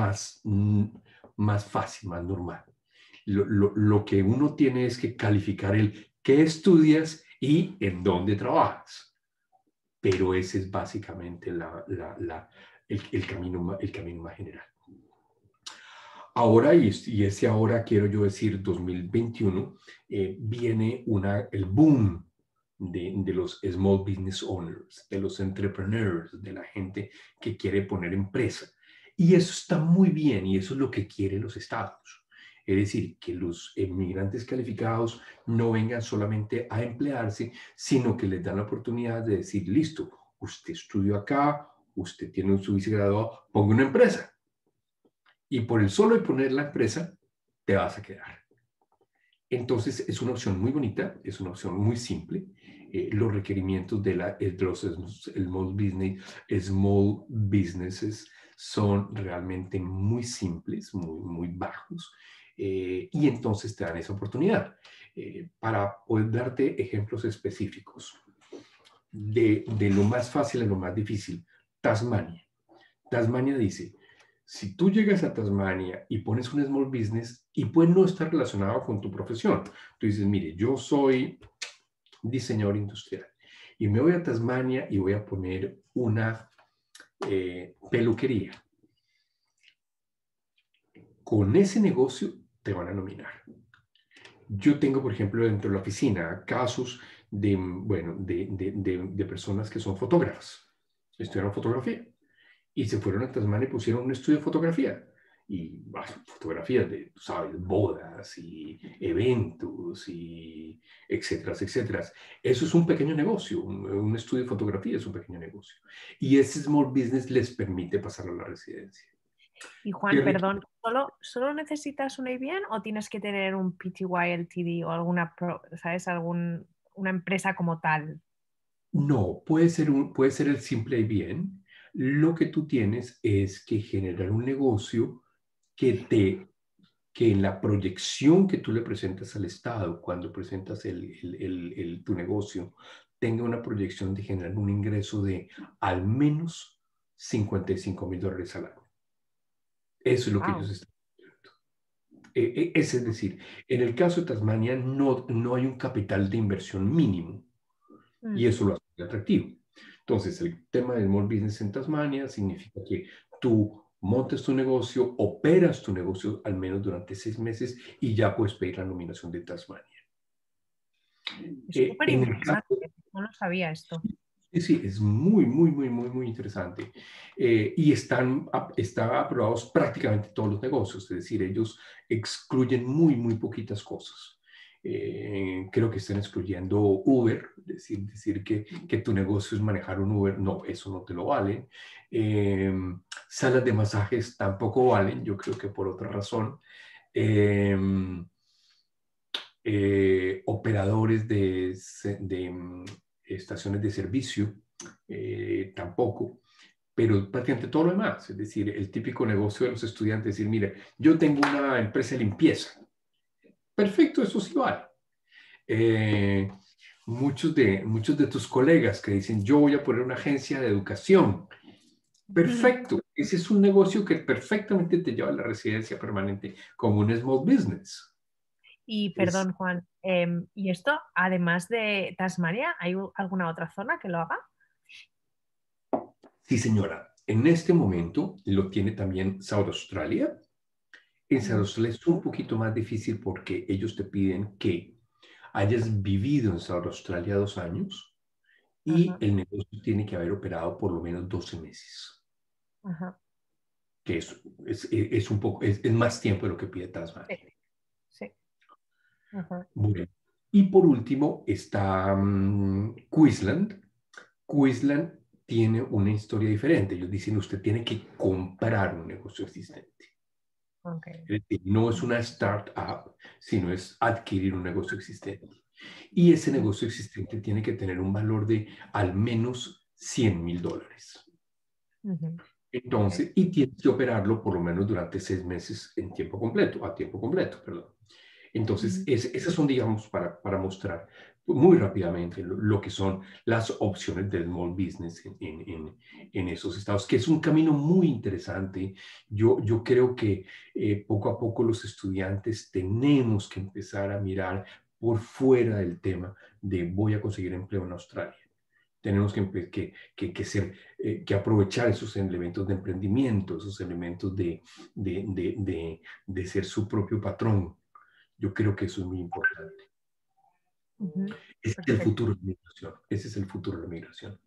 más fácil, más normal. Lo que uno tiene es que calificar el qué estudias y en dónde trabajas, pero ese es básicamente el camino más general. Ahora, y ese ahora quiero yo decir 2021, viene el boom de los small business owners, de los entrepreneurs, de la gente que quiere poner empresa. Y eso está muy bien y eso es lo que quieren los estados. Es decir, que los inmigrantes calificados no vengan solamente a emplearse, sino que les dan la oportunidad de decir, listo, usted estudió acá, usted tiene un vicegraduado, ponga una empresa. Y por el solo de poner la empresa, te vas a quedar. Entonces, es una opción muy bonita, es una opción muy simple. Los requerimientos de los small businesses son realmente muy simples, muy bajos, y entonces te dan esa oportunidad. Para poder darte ejemplos específicos de lo más fácil a lo más difícil, Tasmania. Tasmania dice, si tú llegas a Tasmania y pones un small business y puede no estar relacionado con tu profesión, tú dices, mire, yo soy diseñador industrial y me voy a Tasmania y voy a poner una peluquería. Con ese negocio te van a nominar. Yo tengo, por ejemplo, dentro de la oficina casos de personas que son fotógrafas, estudiaron fotografía y se fueron a Tasmania y pusieron un estudio de fotografía. Y fotografías de, tú sabes, bodas y eventos y etcétera, etcétera. Eso es un pequeño negocio, un estudio de fotografía es un pequeño negocio. Y ese small business les permite pasar a la residencia. Y ¿Qué Juan, requiere? perdón, ¿solo necesitas un ABN o tienes que tener un PTY LTD o alguna, ¿sabes? Una empresa como tal? No, puede ser el simple y bien. Lo que tú tienes es que generar un negocio que que en la proyección que tú le presentas al Estado, cuando presentas tu negocio, tenga una proyección de generar un ingreso de al menos $55,000 al año. Eso es lo que ellos Wow. están haciendo. Es decir, en el caso de Tasmania no hay un capital de inversión mínimo y eso lo hace muy atractivo. Entonces, el tema del small business en Tasmania significa que tú montes tu negocio, operas tu negocio al menos durante 6 meses y ya puedes pedir la nominación de Tasmania. Es súper En el interesante, caso, no lo sabía esto. sí, sí, es muy interesante. Y están aprobados prácticamente todos los negocios, es decir, ellos excluyen muy poquitas cosas. Creo que están excluyendo Uber, decir que tu negocio es manejar un Uber, no, eso no te lo vale. Eh, Salas de masajes tampoco valen, yo creo que por otra razón. Eh, Operadores de estaciones de servicio, tampoco, pero prácticamente todo lo demás, es decir, el típico negocio de los estudiantes, decir, mire, yo tengo una empresa de limpieza, perfecto, eso sí vale. Eh, muchos de tus colegas que dicen, yo voy a poner una agencia de educación, perfecto, ese es un negocio que perfectamente te lleva a la residencia permanente como un small business. Y Es, perdón, Juan, ¿y esto, además de Tasmania, hay alguna otra zona que lo haga? Sí, señora. En este momento lo tiene también South Australia. En South Ujú. Australia es un poquito más difícil porque ellos te piden que hayas vivido en South Australia 2 años y Ajá, el negocio tiene que haber operado por lo menos 12 meses, ajá. que es un poco, es más tiempo de lo que pide Sí, Tasmania. sí. Ajá. Bueno, y por último está Queensland. Queensland tiene una historia diferente. Ellos dicen, usted tiene que comprar un negocio existente. Ok. Es decir, no es una startup, sino es adquirir un negocio existente. Y ese negocio existente tiene que tener un valor de al menos $100,000. Ujú. Ok. Entonces, y tienes que operarlo por lo menos durante 6 meses a tiempo completo, perdón. Entonces, Ujú. esas son, digamos, para mostrar muy rápidamente lo que son las opciones del small business en esos estados, que es un camino muy interesante. Yo creo que poco a poco los estudiantes tenemos que empezar a mirar por fuera del tema de voy a conseguir empleo en Australia. Tenemos que aprovechar esos elementos de emprendimiento, esos elementos de ser su propio patrón. Yo creo que eso es muy importante. Ese es el futuro de la migración. Ese es el futuro de la migración.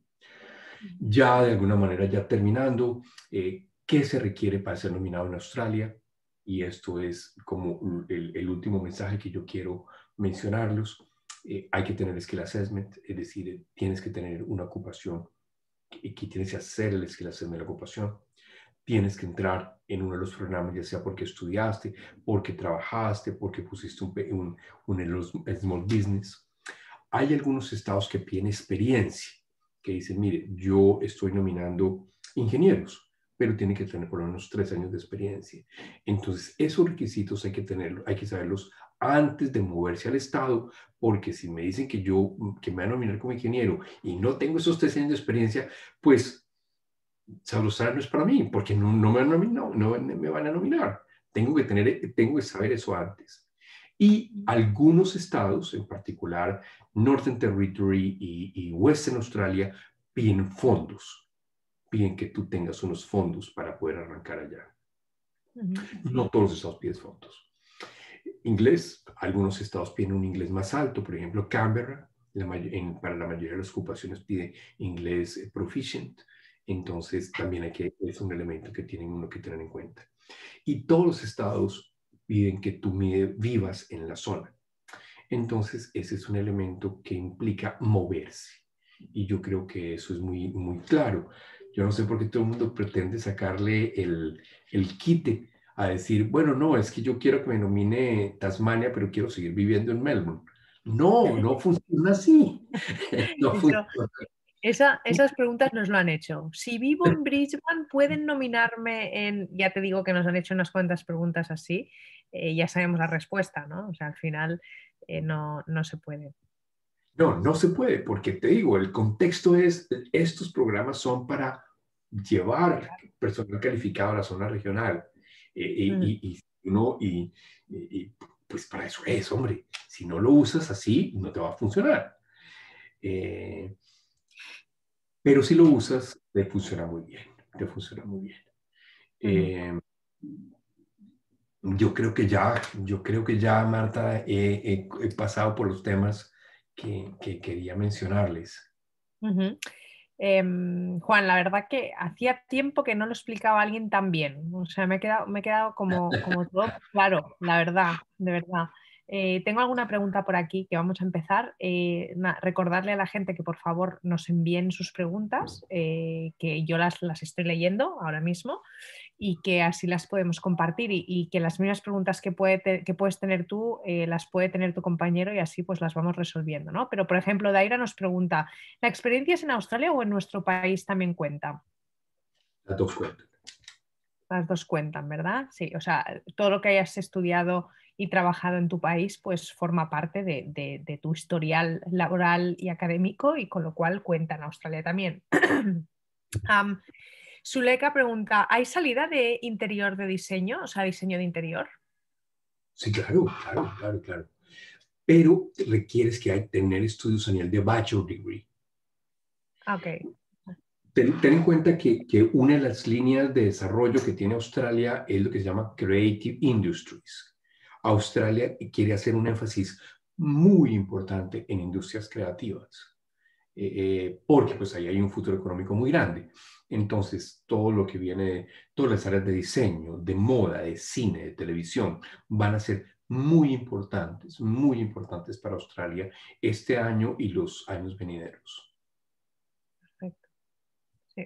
Ya de alguna manera, ya terminando, ¿qué se requiere para ser nominado en Australia? Y esto es como el último mensaje que yo quiero mencionarlos. Hay que tener skill assessment, es decir, tienes que tener una ocupación y que tienes que hacer el skill assessment de la ocupación. Tienes que entrar en uno de los programas, ya sea porque estudiaste, porque trabajaste, porque pusiste un small business. Hay algunos estados que piden experiencia, que dicen, mire, yo estoy nominando ingenieros, pero tienen que tener por lo menos 3 años de experiencia. Entonces, esos requisitos hay que tenerlos, hay que saberlos antes de moverse al estado, porque si me dicen que me van a nominar como ingeniero y no tengo esos 3 años de experiencia, pues Sabrosar no es para mí, porque no me van a nominar. Tengo que saber eso antes. Y algunos estados, en particular Northern Territory y Western Australia, piden fondos. Piden que tú tengas unos fondos para poder arrancar allá. No todos los estados piden fondos. Inglés, algunos estados piden un inglés más alto. Por ejemplo, Canberra, para la mayoría de las ocupaciones pide inglés proficient. Entonces, también es un elemento que tienen uno que tener en cuenta. Y todos los estados piden que tú vivas en la zona. Entonces, ese es un elemento que implica moverse. Y yo creo que eso es muy, muy claro. Yo no sé por qué todo el mundo pretende sacarle el quite a decir, bueno, no, es que yo quiero que me nomine Tasmania, pero quiero seguir viviendo en Melbourne. No, no funciona así. No funciona. Esas preguntas nos lo han hecho. Si vivo en Brisbane, ¿pueden nominarme en...? Ya te digo que nos han hecho unas cuantas preguntas así. Ya sabemos la respuesta, ¿no? O sea, al final no se puede. No, no se puede, porque te digo, el contexto es, estos programas son para llevar personal calificado a la zona regional. Pues para eso es, hombre. Si no lo usas así, no te va a funcionar. Pero si lo usas, te funciona muy bien. Te funciona muy bien. Yo creo que ya, Marta, he pasado por los temas que quería mencionarles. Juan, la verdad que hacía tiempo que no lo explicaba a alguien tan bien. O sea, me he quedado como todo claro, la verdad, de verdad. Tengo alguna pregunta por aquí que vamos a empezar. Recordarle a la gente que por favor nos envíen sus preguntas, que yo las estoy leyendo ahora mismo y que así las podemos compartir y que las mismas preguntas que puedes tener tú las puede tener tu compañero y así pues las vamos resolviendo, ¿no? Pero por ejemplo, Daira nos pregunta, ¿la experiencia es en Australia o en nuestro país también cuenta? Las dos cuentas. Las dos cuentan, ¿verdad? Sí, o sea, todo lo que hayas estudiado y trabajado en tu país pues forma parte de tu historial laboral y académico y con lo cual cuenta en Australia también. Suleika pregunta, ¿hay salida de interior de diseño? O sea, diseño de interior. Sí, claro. Pero requieres tener estudios a nivel de bachelor degree. Ok. Ten en cuenta que una de las líneas de desarrollo que tiene Australia es lo que se llama Creative Industries. Australia quiere hacer un énfasis muy importante en industrias creativas, porque pues ahí hay un futuro económico muy grande. Entonces, todo lo que viene, todas las áreas de diseño, de moda, de cine, de televisión, van a ser muy importantes para Australia este año y los años venideros. Perfecto. Sí.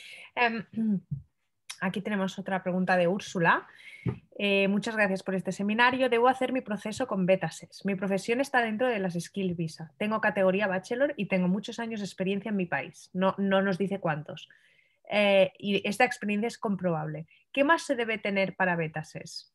Aquí tenemos otra pregunta de Úrsula. Muchas gracias por este seminario. Debo hacer mi proceso con Betases. Mi profesión está dentro de las Skill Visa. Tengo categoría Bachelor y tengo muchos años de experiencia en mi país. No nos dice cuántos. Y esta experiencia es comprobable. ¿Qué más se debe tener para Betases?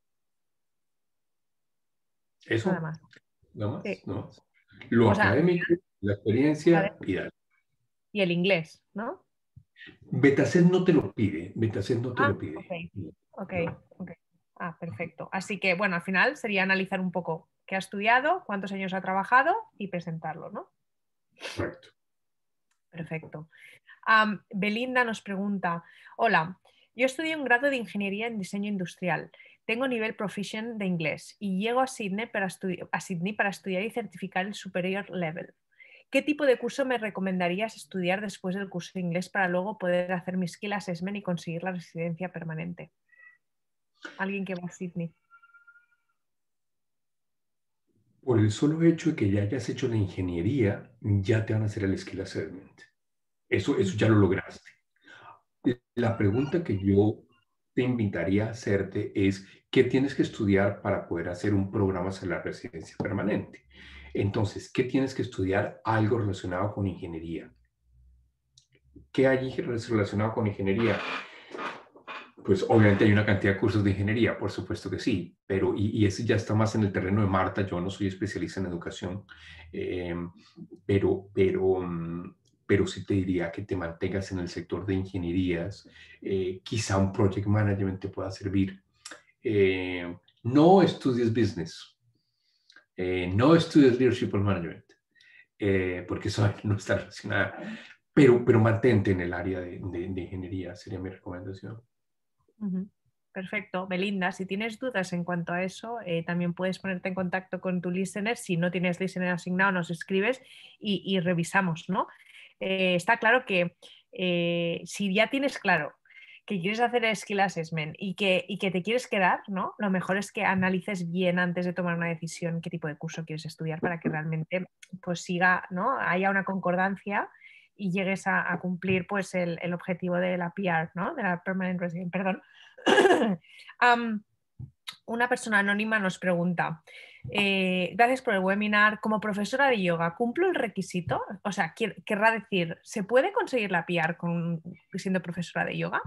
Eso, Nada más. no Sí. más, no más. Lo O sea, académico, la experiencia y dale. y el inglés, ¿no? Betaset no te lo pide, Betaset no te Ah, lo pide. ok. No. Ah, perfecto. Así que, bueno, al final sería analizar un poco qué ha estudiado, cuántos años ha trabajado y presentarlo, ¿no? Correcto. Perfecto. Belinda nos pregunta, hola, yo estudié un grado de Ingeniería en Diseño Industrial. Tengo nivel proficient de inglés y llego a Sydney para estudiar y certificar el Superior Level. ¿Qué tipo de curso me recomendarías estudiar después del curso de inglés para luego poder hacer mi skill assessment y conseguir la residencia permanente? Alguien que va a Sydney. Por el solo hecho de que ya hayas hecho la ingeniería, ya te van a hacer el skill assessment. Eso ya lo lograste. La pregunta que yo te invitaría a hacerte es, ¿qué tienes que estudiar para poder hacer un programa hacia la residencia permanente? Entonces, ¿qué tienes que estudiar? Algo relacionado con ingeniería. ¿Qué hay relacionado con ingeniería? Pues obviamente hay una cantidad de cursos de ingeniería, por supuesto que sí, pero y ese ya está más en el terreno de Marta. Yo no soy especialista en educación, eh, pero, pero, pero sí te diría que te mantengas en el sector de ingenierías. Quizá un project management te pueda servir. No estudies business, no estudies leadership or management, porque eso no está relacionado, pero mantente en el área de ingeniería, sería mi recomendación. Perfecto. Belinda, si tienes dudas en cuanto a eso, también puedes ponerte en contacto con tu listener. Si no tienes listener asignado, nos escribes y revisamos, ¿no? Está claro que si ya tienes claro que quieres hacer el skill assessment y que te quieres quedar, ¿no? Lo mejor es que analices bien antes de tomar una decisión qué tipo de curso quieres estudiar para que realmente pues siga, ¿no? Haya una concordancia y llegues a cumplir pues el objetivo de la PR, ¿no? De la Permanent Resident, perdón. Una persona anónima nos pregunta, gracias por el webinar, como profesora de yoga, ¿cumplo el requisito? O sea, querrá decir, ¿se puede conseguir la PR siendo profesora de yoga?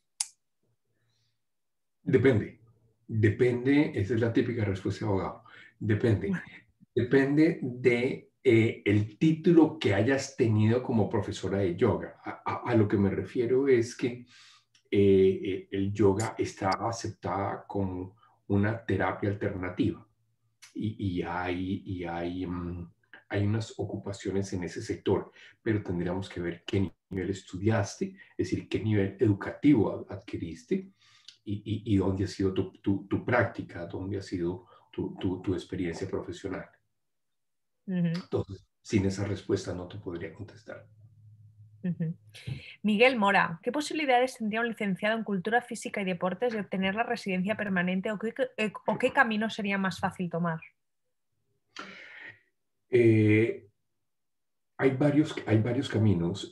Depende, esa es la típica respuesta de abogado, depende de el título que hayas tenido como profesora de yoga. A lo que me refiero es que el yoga está aceptada como una terapia alternativa hay unas ocupaciones en ese sector, pero tendríamos que ver qué nivel estudiaste, es decir, qué nivel educativo adquiriste y dónde ha sido tu práctica, dónde ha sido tu experiencia profesional. Entonces, sin esa respuesta no te podría contestar. Miguel Mora, ¿qué posibilidades tendría un licenciado en Cultura Física y Deportes de obtener la residencia permanente o qué camino sería más fácil tomar? Hay varios caminos.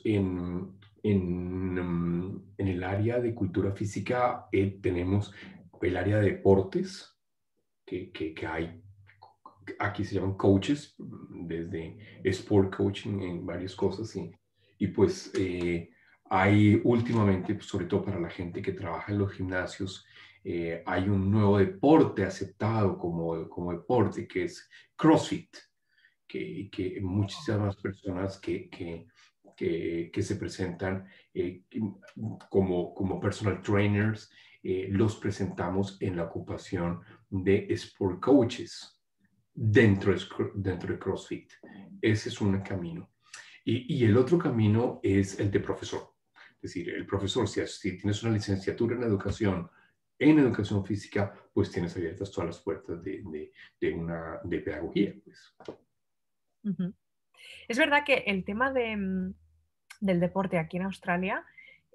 En el área de cultura física tenemos el área de deportes, que hay, aquí se llaman coaches, desde sport coaching en varias cosas. Y pues hay últimamente, pues, sobre todo para la gente que trabaja en los gimnasios, hay un nuevo deporte aceptado como deporte que es CrossFit que muchísimas personas que se presentan como personal trainers, los presentamos en la ocupación de sport coaches dentro de CrossFit. Ese es un camino. Y el otro camino es el de profesor. Es decir, el profesor, si tienes una licenciatura en educación física, pues tienes abiertas todas las puertas de pedagogía. Pues. Es verdad que el tema del deporte aquí en Australia,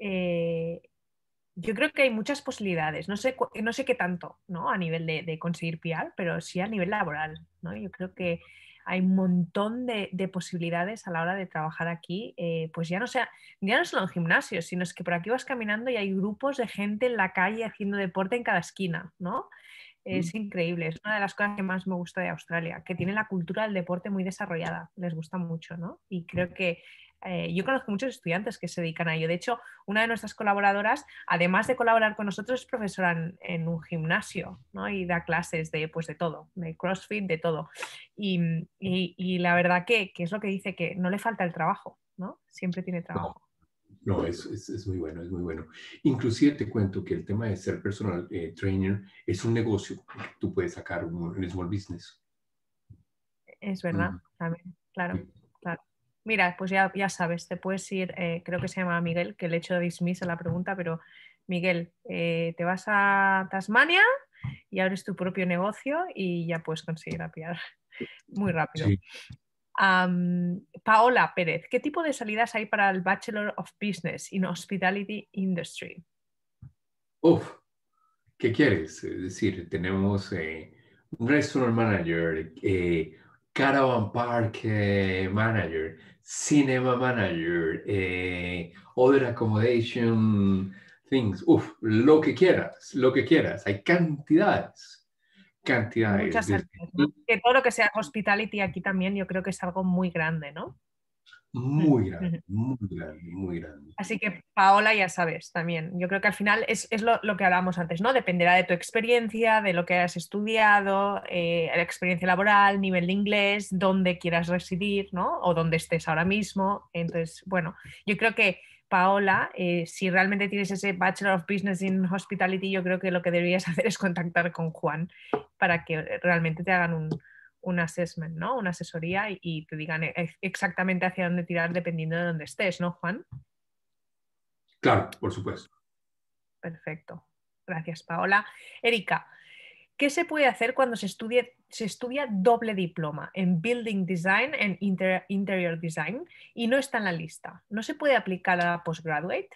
yo creo que hay muchas posibilidades. No sé qué tanto, ¿no? A nivel de conseguir PR, pero sí a nivel laboral, ¿no? Yo creo que hay un montón de posibilidades a la hora de trabajar aquí. Pues ya no solo en gimnasios, sino es que por aquí vas caminando y hay grupos de gente en la calle haciendo deporte en cada esquina, ¿no? Es increíble, es una de las cosas que más me gusta de Australia, que tiene la cultura del deporte muy desarrollada, les gusta mucho, ¿no? Y creo que yo conozco muchos estudiantes que se dedican a ello. De hecho, una de nuestras colaboradoras, además de colaborar con nosotros, es profesora en un gimnasio, ¿no? Y da clases pues de todo, de CrossFit, de todo. Y la verdad que es lo que dice, que no le falta el trabajo, ¿no? Siempre tiene trabajo. No, es muy bueno, es muy bueno. Inclusive te cuento que el tema de ser personal trainer es un negocio que tú puedes sacar un small business. Es verdad, también, claro, claro. Mira, pues ya sabes, te puedes ir, creo que se llama Miguel, que le he hecho dismiss a la pregunta, pero Miguel, te vas a Tasmania y abres tu propio negocio y ya puedes conseguir apiar muy rápido. Sí. Paola Pérez, ¿qué tipo de salidas hay para el Bachelor of Business in Hospitality Industry? Uf, ¿qué quieres? Es decir, tenemos un restaurant manager, caravan park manager, cinema manager, other accommodation things. Uf, lo que quieras, lo que quieras. Hay cantidades, cantidades. Muchas salidas, ¿no? Que todo lo que sea hospitality aquí también yo creo que es algo muy grande, ¿no? Muy grande, muy grande, muy grande. Así que Paola, ya sabes, también. Yo creo que al final es lo que hablábamos antes, ¿no? Dependerá de tu experiencia, de lo que has estudiado, la experiencia laboral, nivel de inglés, dónde quieras residir, ¿no? O dónde estés ahora mismo. Entonces, bueno, yo creo que Paola, si realmente tienes ese Bachelor of Business in Hospitality, yo creo que lo que deberías hacer es contactar con Juan para que realmente te hagan un assessment, ¿no? Una asesoría y te digan exactamente hacia dónde tirar dependiendo de dónde estés, ¿no, Juan? Claro, por supuesto. Perfecto. Gracias, Paola. Erika, ¿qué se puede hacer cuando se estudia doble diploma en Building Design en Interior Design y no está en la lista? ¿No se puede aplicar a la postgraduate?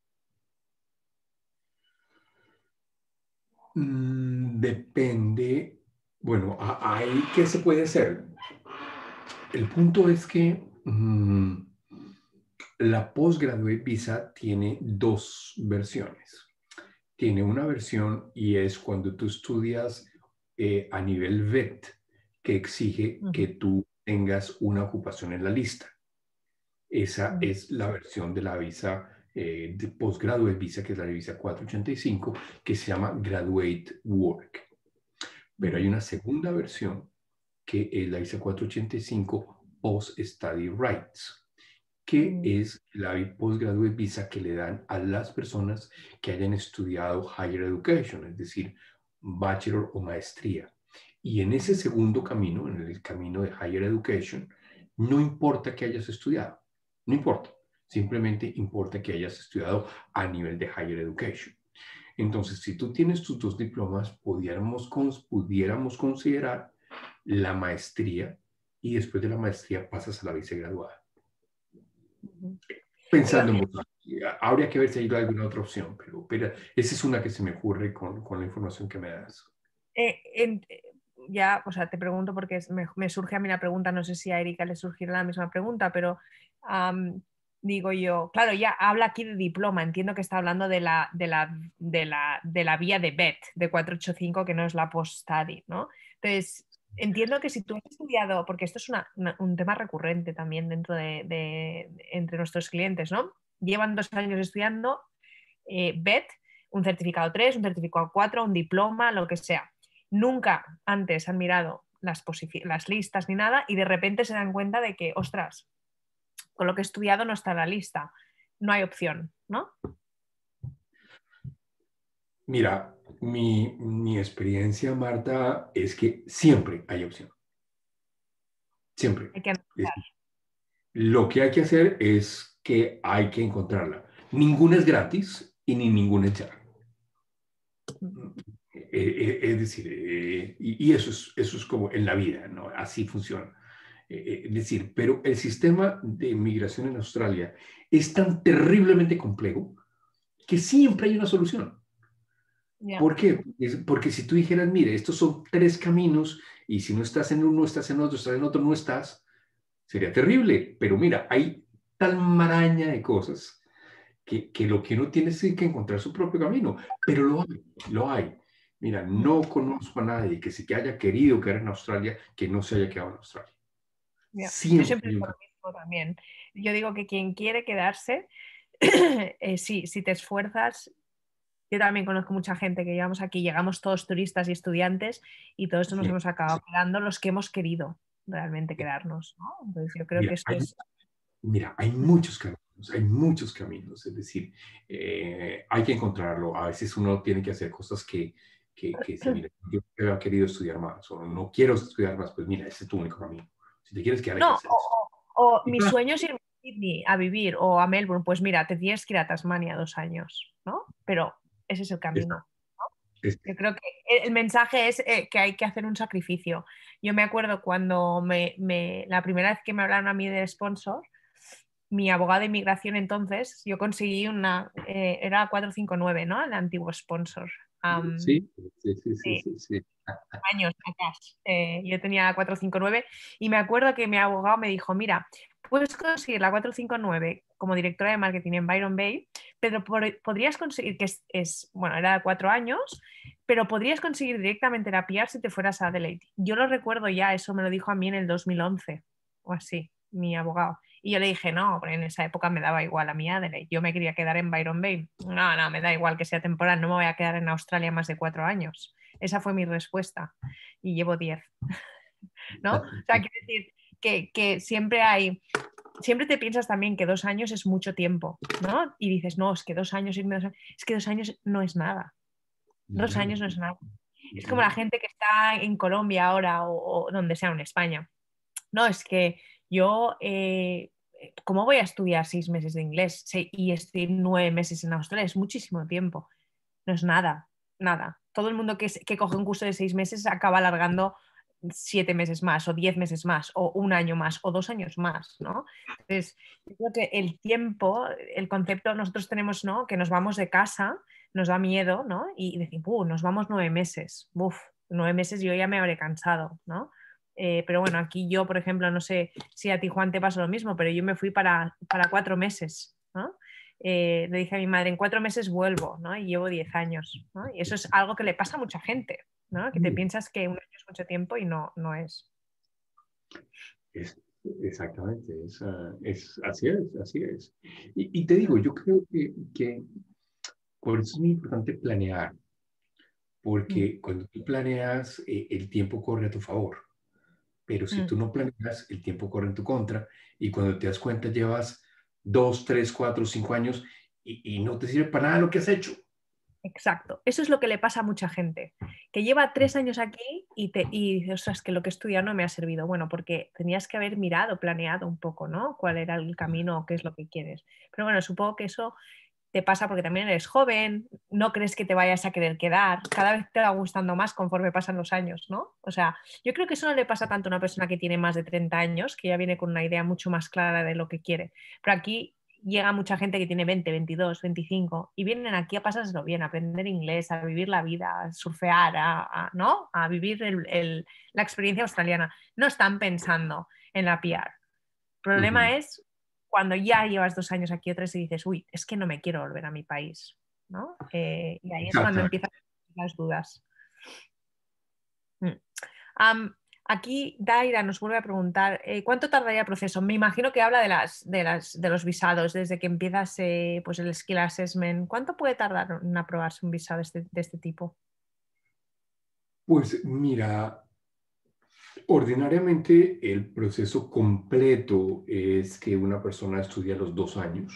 Depende. Bueno, ahí, ¿qué se puede hacer? El punto es que la Postgraduate Visa tiene dos versiones. Tiene una versión y es cuando tú estudias a nivel VET, que exige que tú tengas una ocupación en la lista. Esa es la versión de la visa de Postgraduate Visa, que es la de visa 485, que se llama Graduate Work. Pero hay una segunda versión que es la visa 485 Post Study Rights, que es la postgraduate visa que le dan a las personas que hayan estudiado higher education, es decir, bachelor o maestría. Y en ese segundo camino, en el camino de higher education, no importa que hayas estudiado, no importa, simplemente importa que hayas estudiado a nivel de higher education. Entonces, si tú tienes tus dos diplomas, pudiéramos considerar la maestría y después de la maestría pasas a la vicegraduada. Pensando en vos, habría que ver si hay alguna otra opción, pero esa es una que se me ocurre con la información que me das. Ya, o sea, te pregunto porque me surge a mí la pregunta, no sé si a Erika le surgirá la misma pregunta, pero digo yo, claro, ya habla aquí de diploma, entiendo que está hablando de la vía de BET, de 485, que no es la post-study, ¿no? Entonces, entiendo que si tú has estudiado, porque esto es un tema recurrente también dentro entre nuestros clientes, ¿no? Llevan 2 años estudiando BET, un certificado 3, un certificado 4, un diploma, lo que sea. Nunca antes han mirado las listas ni nada y de repente se dan cuenta de que, ostras, con lo que he estudiado no está en la lista, no hay opción, ¿no? Mira, mi experiencia, Marta, es que siempre hay opción. Siempre. Hay que Lo que hay que hacer es que hay que encontrarla. Ninguna es gratis y ni ninguna es ya. Es decir, y eso es como en la vida, ¿no? Así funciona. Es decir, pero el sistema de migración en Australia es tan terriblemente complejo que siempre hay una solución. Yeah. ¿Por qué? Porque si tú dijeras, mire, estos son tres caminos y si no estás en uno, estás en otro, estás en otro, no estás, sería terrible. Pero mira, hay tal maraña de cosas que lo que uno tiene es que encontrar su propio camino, pero lo hay, lo hay. Mira, no conozco a nadie que se que haya querido quedar en Australia que no se haya quedado en Australia. Yeah. Yo Siempre siempre hay un digo lo camino. mismo también. Yo digo que quien quiere quedarse, sí, si te esfuerzas. Yo también conozco mucha gente que llegamos aquí, llegamos todos turistas y estudiantes y todos nos Sí. hemos acabado quedando los que hemos querido realmente quedarnos, ¿no? Entonces yo creo que Mira, esto es... mira, hay muchos caminos, hay muchos caminos. Es decir, hay que encontrarlo. A veces uno tiene que hacer cosas que si, mira, yo he querido estudiar más o no quiero estudiar más, pues mira, ese es tu único camino. Si te quieres quedar, hay que No, hacer eso. O mi sueño es ir a Sydney a vivir o a Melbourne, pues mira, te tienes que ir a Tasmania 2 años, ¿no? Pero ese es el Esa- camino. es- Yo creo que el mensaje es que hay que hacer un sacrificio. Yo me acuerdo cuando la primera vez que me hablaron a mí de sponsor, mi abogado de inmigración entonces, yo conseguí era 459, ¿no? El antiguo sponsor. sí, sí, sí, sí, Sí, sí, sí. años atrás. Yo tenía 459 y me acuerdo que mi abogado me dijo, mira, puedes conseguir la 459 como directora de marketing en Byron Bay, pero podrías conseguir, bueno, era de 4 años, pero podrías conseguir directamente la PR si te fueras a Adelaide. Yo lo recuerdo ya, eso me lo dijo a mí en el 2011 o así, mi abogado. Y yo le dije, no, porque en esa época me daba igual a mí Adelaide. Yo me quería quedar en Byron Bay. No, no, me da igual que sea temporal, no me voy a quedar en Australia más de 4 años. Esa fue mi respuesta y llevo 10, ¿no? O sea, quiero decir que siempre te piensas también que 2 años es mucho tiempo, ¿no? Y dices, no, es que 2 años, es que 2 años no es nada. 2 años no es nada. Es como la gente que está en Colombia ahora o donde sea, en España. No, es que yo, ¿cómo voy a estudiar 6 meses de inglés y estoy 9 meses en Australia? Es muchísimo tiempo. No es nada, nada. Todo el mundo que coge un curso de 6 meses acaba alargando 7 meses más, o 10 meses más, o un año más, o 2 años más, ¿no? Entonces, yo creo que el tiempo, el concepto, nosotros tenemos, ¿no? Que nos vamos de casa, nos da miedo, ¿no? Y decimos, nos vamos 9 meses. Uf, 9 meses yo ya me habré cansado, ¿no? Pero bueno, aquí yo, por ejemplo, no sé si a ti, Juan, te pasa lo mismo, pero yo me fui para 4 meses, ¿no? Le dije a mi madre, en 4 meses vuelvo, ¿no? Y llevo 10 años, ¿no? Y eso es algo que le pasa a mucha gente, ¿no? Que te piensas que un año es mucho tiempo y no, no es. Es, exactamente, así es, así es. Y te digo, yo creo que por eso es muy importante planear, Mm, porque cuando tú planeas, el tiempo corre a tu favor, pero si mm. tú no planeas, el tiempo corre en tu contra, y cuando te das cuenta llevas 2, 3, 4, 5 años y no te sirve para nada lo que has hecho. Exacto, eso es lo que le pasa a mucha gente, que lleva 3 años aquí y dice, ostras, que lo que he estudiado no me ha servido. Bueno, porque tenías que haber mirado, planeado un poco, ¿no? Cuál era el camino, qué es lo que quieres. Pero bueno, supongo que eso te pasa porque también eres joven, no crees que te vayas a querer quedar, cada vez te va gustando más conforme pasan los años, ¿no? O sea, yo creo que eso no le pasa tanto a una persona que tiene más de 30 años, que ya viene con una idea mucho más clara de lo que quiere. Pero aquí llega mucha gente que tiene 20, 22, 25 y vienen aquí a pasárselo bien, a aprender inglés, a vivir la vida, a surfear, ¿no? A vivir la experiencia australiana. No están pensando en la PR. El problema Ujú. es cuando ya llevas 2 años aquí o tres y dices, uy, es que no me quiero volver a mi país, ¿no? Y ahí es cuando Exactamente. empiezan las dudas. Mm. Am, Aquí Daira nos vuelve a preguntar, ¿cuánto tardaría el proceso? Me imagino que habla de los visados, desde que empiezas pues el skill assessment. ¿Cuánto puede tardar en aprobarse un visado de este tipo? Pues mira, ordinariamente el proceso completo es que una persona estudia los 2 años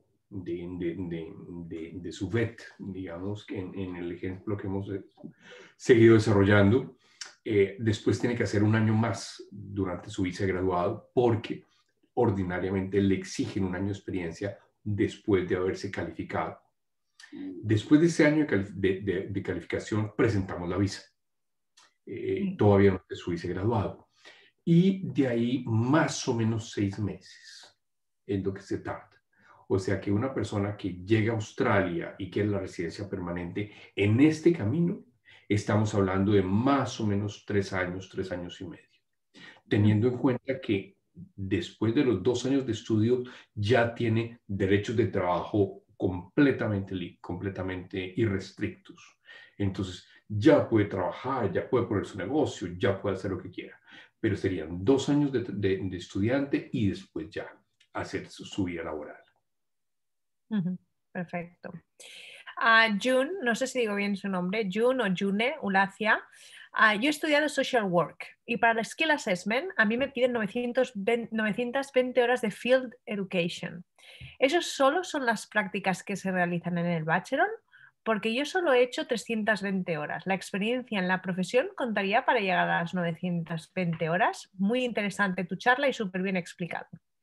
de su VET, digamos, que en el ejemplo que hemos seguido desarrollando. Después tiene que hacer un año más durante su visa de graduado porque ordinariamente le exigen un año de experiencia después de haberse calificado. Después de ese año de calificación presentamos la visa. Mm, Todavía no es su visa de graduado. Y de ahí más o menos 6 meses es lo que se tarda. O sea que una persona que llega a Australia y quiere la residencia permanente en este camino, estamos hablando de más o menos 3 años, 3 años y medio, mm, teniendo en cuenta que después de los 2 años de estudio ya tiene derechos de trabajo completamente irrestrictos. Entonces, ya puede trabajar, ya puede poner su negocio, ya puede hacer lo que quiera. Pero serían 2 años de estudiante y después ya hacer su vida laboral. ujú. Perfecto. June, no sé si digo bien su nombre, June o June Ulacia. Yo he estudiado social work y para el skill assessment a mí me piden 920 horas de field education. ¿Esos solo son las prácticas que se realizan en el bachelor? Porque yo solo he hecho 320 horas. ¿La experiencia en la profesión contaría para llegar a las 920 horas? Muy interesante tu charla y súper bien explicado.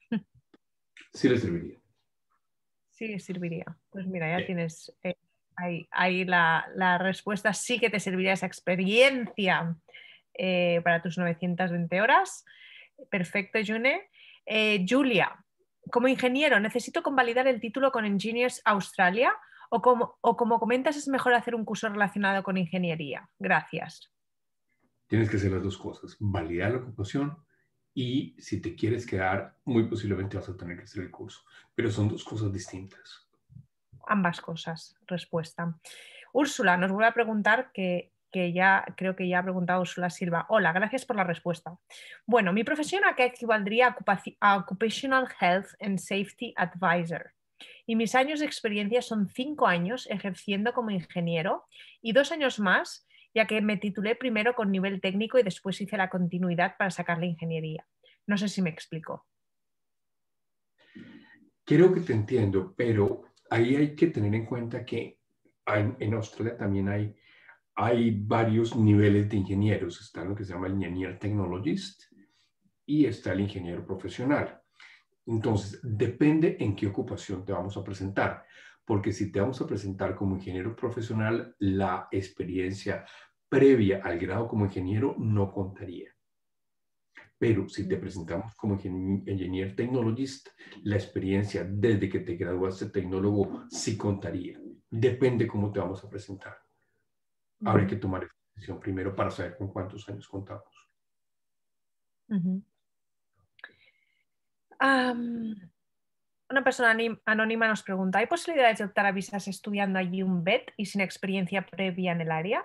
Sí le serviría. Sí, serviría. Pues mira, ya Bien. tienes ahí la respuesta. Sí que te serviría esa experiencia para tus 920 horas. Perfecto, June. Julia, como ingeniero, ¿necesito convalidar el título con Engineers Australia? O como comentas, es mejor hacer un curso relacionado con ingeniería. Gracias. Tienes que hacer las dos cosas, validar la ocupación y si te quieres quedar, muy posiblemente vas a tener que hacer el curso, pero son dos cosas distintas. Ambas cosas, respuesta. Úrsula nos vuelve a preguntar que ya creo que ya ha preguntado Úrsula Silva. Hola, gracias por la respuesta. Bueno, mi profesión acá equivaldría a Occupational Health and Safety Advisor. Y mis años de experiencia son 5 años ejerciendo como ingeniero y 2 años más, ya que me titulé primero con nivel técnico y después hice la continuidad para sacar la ingeniería. No sé si me explico. Creo que te entiendo, pero ahí hay que tener en cuenta que en Australia también hay varios niveles de ingenieros. Está lo que se llama el Engineer Technologist y está el ingeniero profesional. Entonces, depende en qué ocupación te vamos a presentar, porque si te vamos a presentar como ingeniero profesional, la experiencia previa al grado como ingeniero no contaría. Pero si te presentamos como Engineer Technologist, la experiencia desde que te graduaste tecnólogo sí contaría. Depende cómo te vamos a presentar. Habrá que tomar esa decisión primero para saber con cuántos años contamos. Una persona anónima nos pregunta, ¿hay posibilidades de optar a visas estudiando allí un BEd y sin experiencia previa en el área?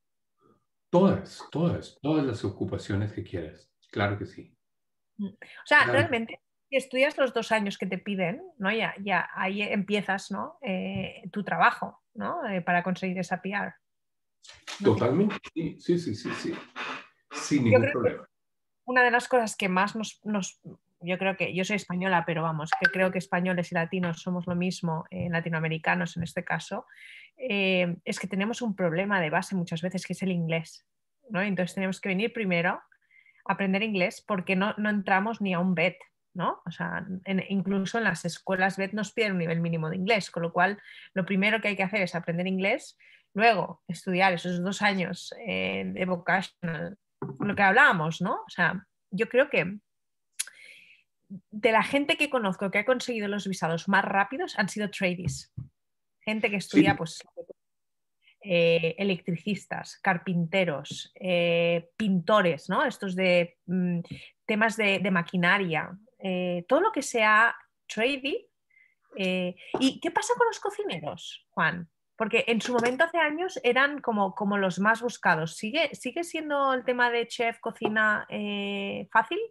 Todas las ocupaciones que quieras. Claro que sí. O sea, Claro. realmente, si estudias los 2 años que te piden, ¿no? Ya ahí empiezas, ¿no? Tu trabajo, ¿no? Para conseguir esa PR. No Totalmente, sí. Sin Yo ningún creo que problema. una de las cosas que más yo creo que yo soy española, pero vamos, que creo que españoles y latinos somos lo mismo, latinoamericanos en este caso, es que tenemos un problema de base muchas veces que es el inglés, ¿no? Entonces tenemos que venir primero a aprender inglés porque no entramos ni a un BEd, ¿no? O sea, incluso en las escuelas BEd nos piden un nivel mínimo de inglés, con lo cual lo primero que hay que hacer es aprender inglés, luego estudiar esos 2 años de vocational, lo que hablábamos, ¿no? O sea, yo creo que de la gente que conozco que ha conseguido los visados más rápidos han sido tradies. Gente que estudia, Sí, pues, electricistas, carpinteros, pintores, ¿no? Estos de temas de maquinaria, todo lo que sea tradie. ¿Y qué pasa con los cocineros, Juan? Porque en su momento hace años eran como los más buscados. ¿Sigue siendo el tema de chef, cocina fácil?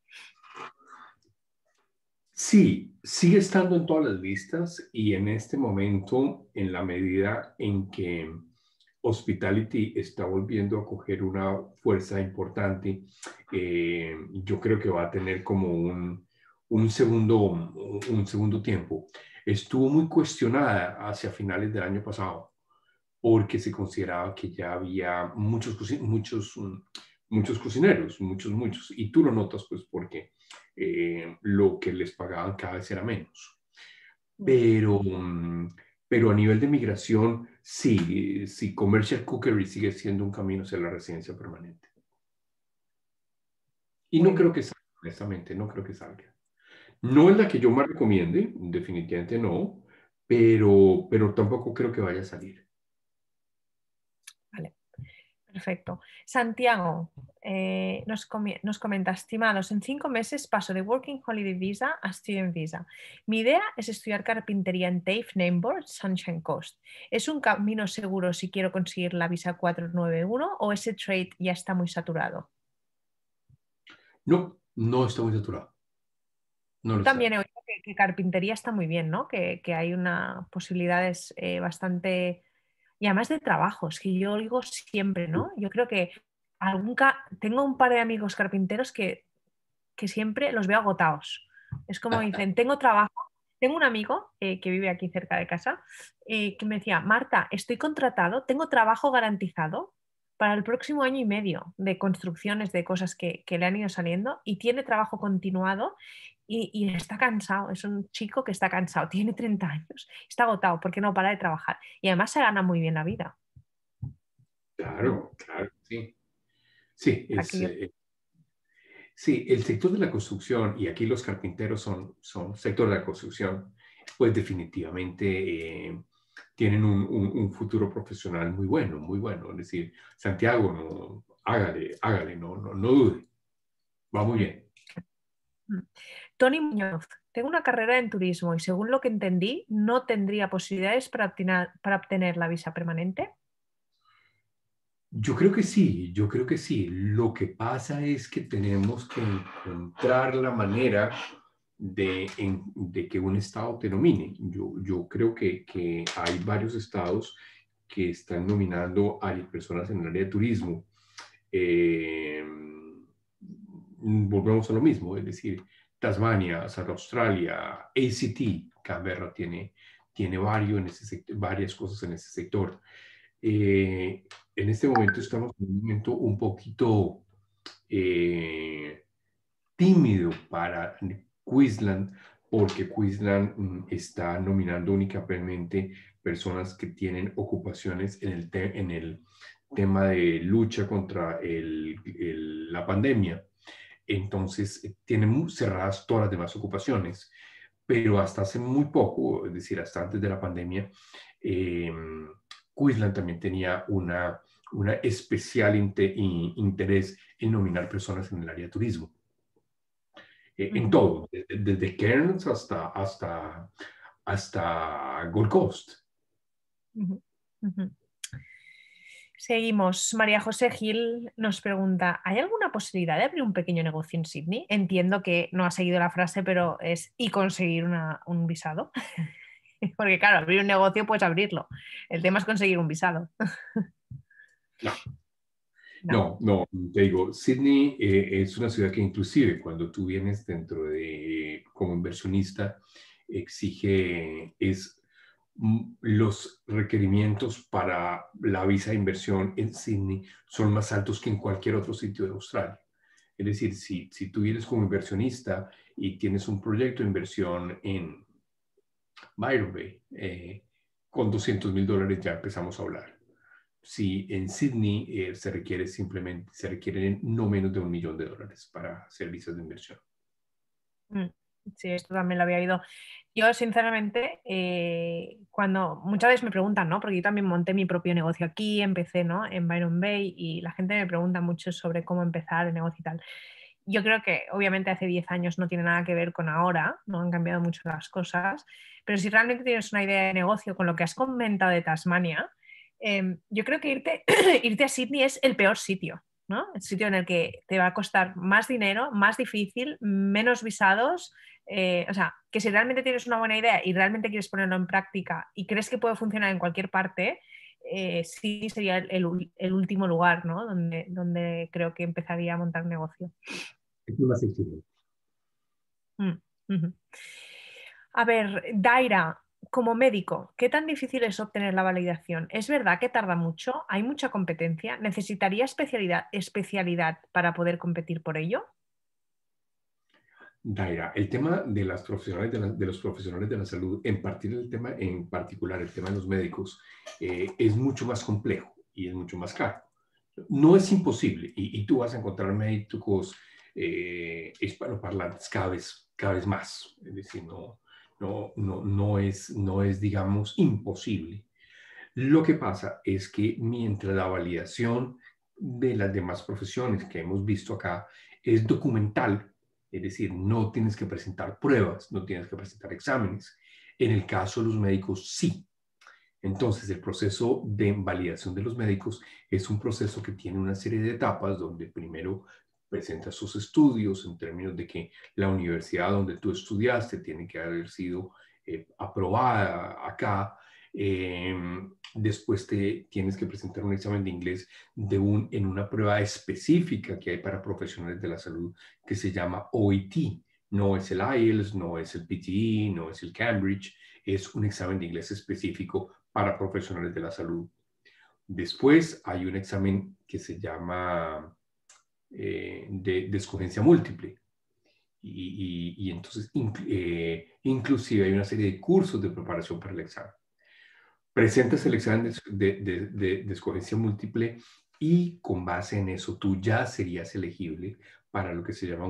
sí, sigue estando en todas las listas y en este momento, en la medida en que Hospitality está volviendo a coger una fuerza importante, yo creo que va a tener como un segundo tiempo. Estuvo muy cuestionada hacia finales del año pasado porque se consideraba que ya había muchos cocineros, muchos, y tú lo notas pues porque lo que les pagaban cada vez era menos. Pero, pero a nivel de migración, sí, commercial cookery sigue siendo un camino hacia la residencia permanente. Y Muy no creo bien. que salga, honestamente, no creo que salga. No es la que yo más recomiende, definitivamente no, pero tampoco creo que vaya a salir. Vale. Perfecto. Santiago nos comenta, estimados, en 5 meses paso de Working Holiday Visa a Student Visa. Mi idea es estudiar carpintería en TAFE, Nambour, Sunshine Coast. ¿Es un camino seguro si quiero conseguir la visa 491 o ese trade ya está muy saturado? No está muy saturado. No Yo lo también está. he oído que carpintería está muy bien, ¿no? Que hay una posibilidades bastante. Y además de trabajos, que yo digo siempre, ¿no? Yo creo que tengo un par de amigos carpinteros que siempre los veo agotados. Es como dicen, tengo trabajo. Tengo un amigo que vive aquí cerca de casa que me decía, Marta, estoy contratado, tengo trabajo garantizado para el próximo año y medio de construcciones de cosas que le han ido saliendo y tiene trabajo continuado y está cansado, es un chico que está cansado, tiene 30 años, está agotado porque no para de trabajar y además se gana muy bien la vida, ¿no? Claro, claro, sí. Sí, O sea, que yo... sí, el sector de la construcción, y aquí los carpinteros son sector de la construcción, pues definitivamente tienen un futuro profesional muy bueno, muy bueno. Es decir, Santiago, no, hágale, hágale, no dude, va muy Mm, bien. mm. Tony Muñoz, tengo una carrera en turismo y según lo que entendí, no tendría posibilidades para obtener la visa permanente. Yo creo que sí, yo creo que sí. Lo que pasa es que tenemos que encontrar la manera de que un estado te nomine. Yo creo que hay varios estados que están nominando a personas en el área de turismo. Eh, Volvemos a lo mismo, es decir, Tasmania, South Australia, ACT, Canberra tiene varias cosas en ese sector. En este momento estamos en un momento un poquito eh, tímido para Queensland, porque Queensland está nominando únicamente personas que tienen ocupaciones en el tema de lucha contra la pandemia. Entonces, tienen cerradas todas las demás ocupaciones, pero hasta hace muy poco, es decir, hasta antes de la pandemia, eh, Queensland también tenía una especial interés en nominar personas en el área de turismo. En Ujú, todo, desde Cairns hasta Gold Coast. ujú, ujú. Seguimos. María José Gil nos pregunta, ¿hay alguna posibilidad de abrir un pequeño negocio en Sydney? Entiendo que no ha seguido la frase, pero es y conseguir un visado. Porque claro, abrir un negocio puedes abrirlo. El tema es conseguir un visado. No, ¿No? no, te digo, Sydney es una ciudad que inclusive cuando tú vienes como inversionista, los requerimientos para la visa de inversión en Sydney son más altos que en cualquier otro sitio de Australia. Es decir, si tú vienes como inversionista y tienes un proyecto de inversión en Byron Bay, con $200,000 ya empezamos a hablar. Si en Sydney se requieren no menos de $1,000,000 para hacer visas de inversión. Mm, sí, esto también lo había oído. Yo, sinceramente, cuando muchas veces me preguntan, ¿no? Porque yo también monté mi propio negocio aquí, empecé, ¿no? En Byron Bay y la gente me pregunta mucho sobre cómo empezar el negocio y tal. Yo creo que obviamente hace 10 años no tiene nada que ver con ahora, no han cambiado mucho las cosas, pero si realmente tienes una idea de negocio con lo que has comentado de Tasmania, yo creo que irte a Sydney es el peor sitio, ¿no? El sitio en el que te va a costar más dinero, más difícil, menos visados. O sea, que si realmente tienes una buena idea y realmente quieres ponerlo en práctica y crees que puede funcionar en cualquier parte, sí sería el último lugar, ¿no? Donde creo que empezaría a montar un negocio. Es más sencillo. Mm, ujú. A ver, Daira, como médico, ¿qué tan difícil es obtener la validación? ¿Es verdad que tarda mucho? ¿Hay mucha competencia? ¿Necesitaría especialidad para poder competir por ello? Daira, el tema de las profesionales de los profesionales de la salud, en particular el tema de los médicos, es mucho más complejo y es mucho más caro. No es imposible y tú vas a encontrar médicos hispanoparlantes cada vez más. Es decir, no es, digamos, imposible. Lo que pasa es que mientras la validación de las demás profesiones que hemos visto acá es documental, es decir, no tienes que presentar pruebas, no tienes que presentar exámenes. En el caso de los médicos, sí. Entonces, el proceso de validación de los médicos es un proceso que tiene una serie de etapas donde primero presentas sus estudios en términos de que la universidad donde tú estudiaste tiene que haber sido aprobada acá. Después te tienes que presentar un examen de inglés en una prueba específica que hay para profesionales de la salud que se llama OET. No es el IELTS, no es el PTE, no es el Cambridge, es un examen de inglés específico para profesionales de la salud. Después hay un examen que se llama de escogencia múltiple, y entonces inclusive hay una serie de cursos de preparación para el examen. Presentas el examen de escogencia múltiple y con base en eso tú ya serías elegible para lo que se llama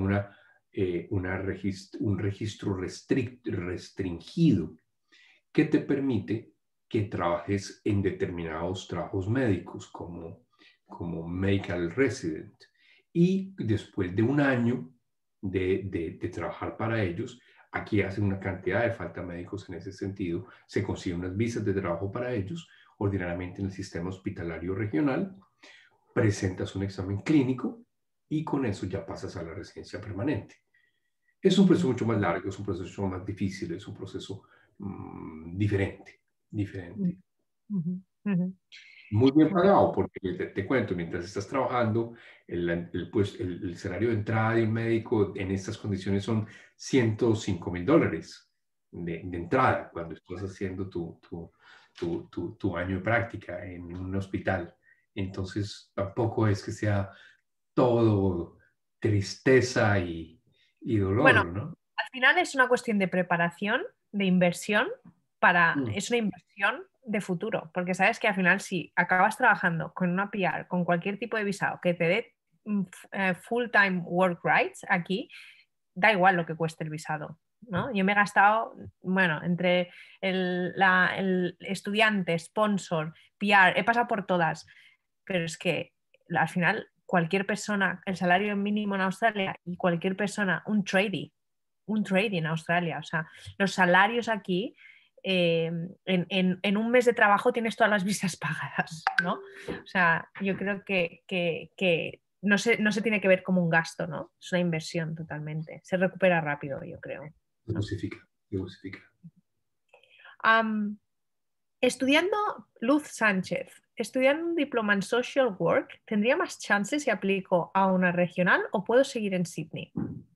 un registro restringido que te permite que trabajes en determinados trabajos médicos como medical resident. Y después de un año de trabajar para ellos, aquí hacen una cantidad de falta médicos en ese sentido, se consiguen unas visas de trabajo para ellos, ordinariamente en el sistema hospitalario regional, presentas un examen clínico y con eso ya pasas a la residencia permanente. Es un proceso mucho más largo, es un proceso más difícil, es un proceso diferente. Ujú, ujú. Muy bien pagado, porque te cuento, mientras estás trabajando, el salario de entrada de un médico en estas condiciones son $105,000 de entrada cuando estás haciendo tu año de práctica en un hospital. Entonces, tampoco es que sea todo tristeza y Bueno, dolor, ¿no? al final es una cuestión de preparación, de inversión, Mm. es una inversión de futuro, porque sabes que al final si acabas trabajando con una PR, con cualquier tipo de visado que te dé full-time work rights aquí, da igual lo que cueste el visado, ¿no? Yo me he gastado, bueno, entre el estudiante, sponsor, PR, he pasado por todas, pero es que al final cualquier persona, el salario mínimo en Australia y cualquier persona, un trading en Australia, o sea, los salarios aquí, en un mes de trabajo tienes todas las visas pagadas, ¿no? O sea, yo creo que no se tiene que ver como un gasto, ¿no? Es una inversión totalmente. Se recupera rápido, yo creo, Se ¿no? justifica, se justifica. Am, estudiando Luz Sánchez, estudiando un diploma en Social Work, ¿tendría más chances si aplico a una regional o puedo seguir en Sydney?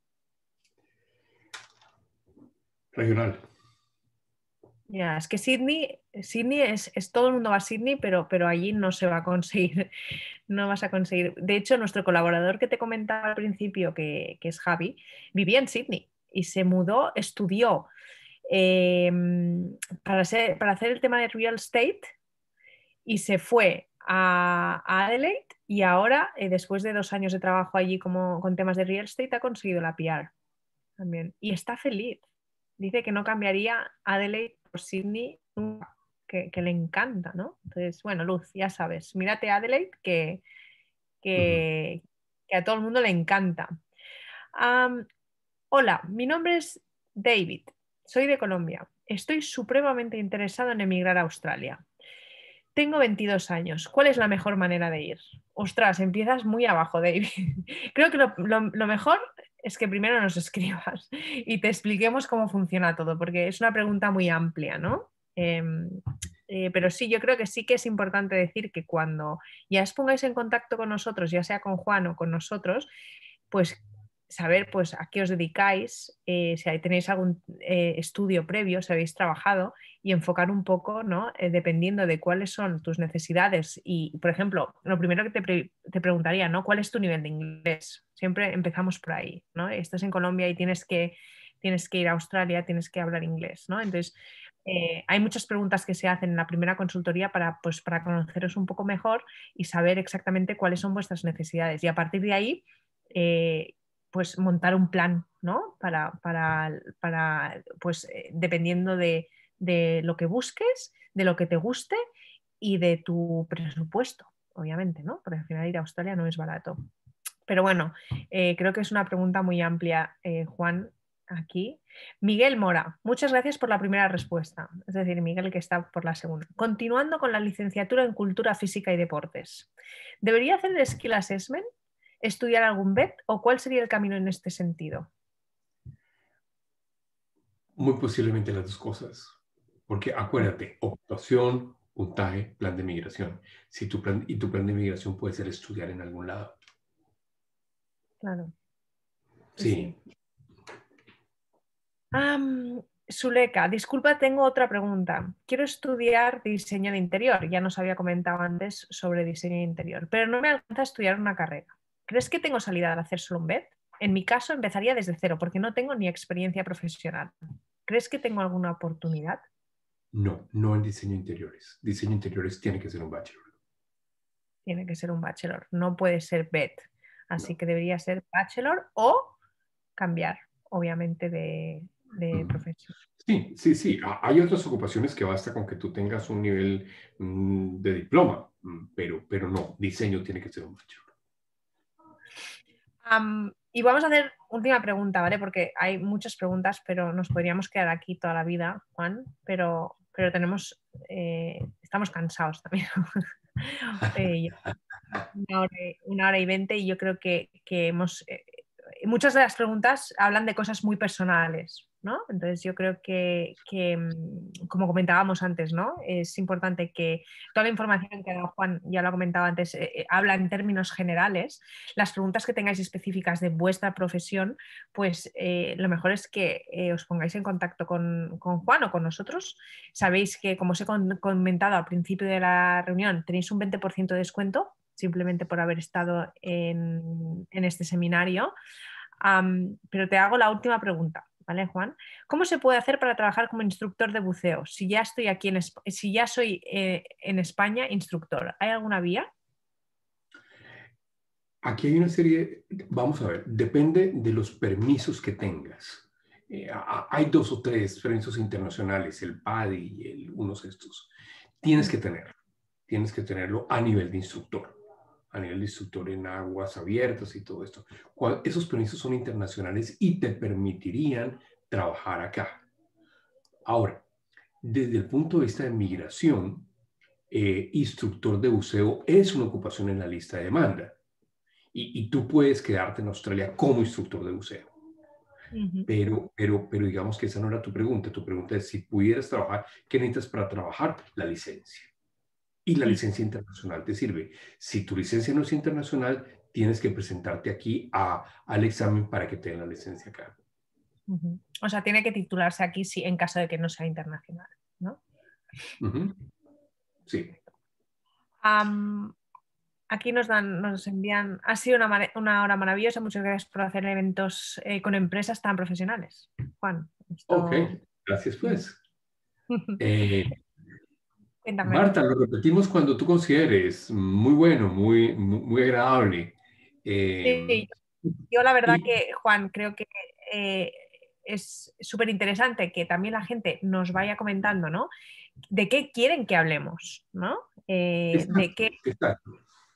Regional. Ya, es que Sydney es todo el mundo va a Sydney, pero allí no se va a conseguir, no vas a conseguir. De hecho, nuestro colaborador que te comentaba al principio, que es Javi, vivía en Sydney y se mudó, estudió eh, para hacer el tema de real estate y se fue a Adelaide y ahora, después de 2 años de trabajo allí con temas de real estate, ha conseguido la PR también. Y está feliz. Dice que no cambiaría Adelaide por Sydney nunca, que le encanta, ¿no? Entonces, bueno, Luz, ya sabes, mírate Adelaide Ujú. que, que a todo el mundo le encanta. Am, hola, mi nombre es David, soy de Colombia. Estoy supremamente interesado en emigrar a Australia. Tengo 22 años. ¿Cuál es la mejor manera de ir? Ostras, empiezas muy abajo, David. Creo que lo mejor es que primero nos escribas y te expliquemos cómo funciona todo, porque es una pregunta muy amplia, ¿no? Pero sí, yo creo que sí que es importante decir que cuando ya os pongáis en contacto con nosotros, ya sea con Juan o con nosotros, pues saber pues a qué os dedicáis, si tenéis algún estudio previo, si habéis trabajado y enfocar un poco, ¿no? Dependiendo de cuáles son tus necesidades y, por ejemplo, lo primero que te preguntaría, ¿no? ¿Cuál es tu nivel de inglés? Siempre empezamos por ahí, ¿no? Estás en Colombia y tienes que ir a Australia, tienes que hablar inglés, ¿no? Entonces, hay muchas preguntas que se hacen en la primera consultoría pues, para conoceros un poco mejor y saber exactamente cuáles son vuestras necesidades. Y a partir de ahí, pues montar un plan, ¿no? Pues dependiendo de lo que busques, de lo que te guste y de tu presupuesto, obviamente, ¿no? Porque al final ir a Australia no es barato. Pero bueno, creo que es una pregunta muy amplia, Juan, aquí. Miguel Mora, muchas gracias por la primera respuesta. Es decir, Miguel que está por la segunda. Continuando con la licenciatura en Cultura Física y Deportes. ¿Debería hacer el Skill Assessment? ¿Estudiar algún BET? ¿O cuál sería el camino en este sentido? Muy posiblemente las dos cosas. Porque acuérdate, ocupación, puntaje, plan de migración. Si tu plan de migración puede ser estudiar en algún lado. Claro, sí, sí. Sí, Suleika, disculpa, tengo otra pregunta. Quiero estudiar diseño de interior. Ya nos había comentado antes sobre diseño de interior, pero no me alcanza a estudiar una carrera. ¿Crees que tengo salida al hacer solo un BED? en mi caso, empezaría desde cero, porque no tengo ni experiencia profesional. ¿Crees que tengo alguna oportunidad? No, no en diseño interiores. Diseño interiores tiene que ser un bachelor. Tiene que ser un bachelor, no puede ser BET. Así No. que debería ser bachelor o cambiar, obviamente, de Ujú. profesión. Sí, sí, sí. Hay otras ocupaciones que basta con que tú tengas un nivel de diploma, pero no, diseño tiene que ser un bachelor. Y vamos a hacer última pregunta, ¿vale? Porque hay muchas preguntas, pero nos podríamos quedar aquí toda la vida, Juan, pero tenemos, estamos cansados también. Ya 1 hora y 20 y yo creo que hemos... muchas de las preguntas hablan de cosas muy personales, ¿no? Entonces yo creo como comentábamos antes, ¿no? Es importante que toda la información que ha dado Juan, ya lo ha comentado antes, habla en términos generales. Las preguntas que tengáis específicas de vuestra profesión, pues lo mejor es que os pongáis en contacto con Juan o con nosotros. Sabéis que, como os he comentado al principio de la reunión, tenéis un 20% de descuento simplemente por haber estado en este seminario. Pero te hago la última pregunta, ¿vale, Juan? ¿Cómo se puede hacer para trabajar como instructor de buceo si ya estoy aquí si ya soy en España instructor? ¿Hay alguna vía? Aquí hay una serie, vamos a ver, depende de los permisos que tengas. Hay 2 o 3 permisos internacionales, el PADI y unos de estos. Tienes Mm. que tenerlo, tienes que tenerlo a nivel de instructor, a nivel de instructor en aguas abiertas y todo esto. Esos permisos son internacionales y te permitirían trabajar acá. Ahora, desde el punto de vista de migración, instructor de buceo es una ocupación en la lista de demanda y tú puedes quedarte en Australia como instructor de buceo. Ujú. Pero digamos que esa no era tu pregunta. Tu pregunta es si pudieras trabajar, ¿qué necesitas para trabajar? La licencia. Y la Sí. licencia internacional te sirve. Si tu licencia no es internacional, tienes que presentarte aquí al examen para que te den la licencia acá. Ujú. O sea, tiene que titularse aquí sí, en caso de que no sea internacional, ¿no? Ujú. Sí. Am, Aquí nos envían, ha sido una hora maravillosa, muchas gracias por hacer eventos con empresas tan profesionales. Juan, Ok, esto... gracias pues. Eh, Cuéntame. Marta, lo repetimos cuando tú consideres. Muy bueno, muy agradable. Eh, Sí, yo la verdad y que, Juan, creo que eh, es súper interesante que también la gente nos vaya comentando, ¿no? De qué quieren que hablemos, ¿no? De exacto, exacto.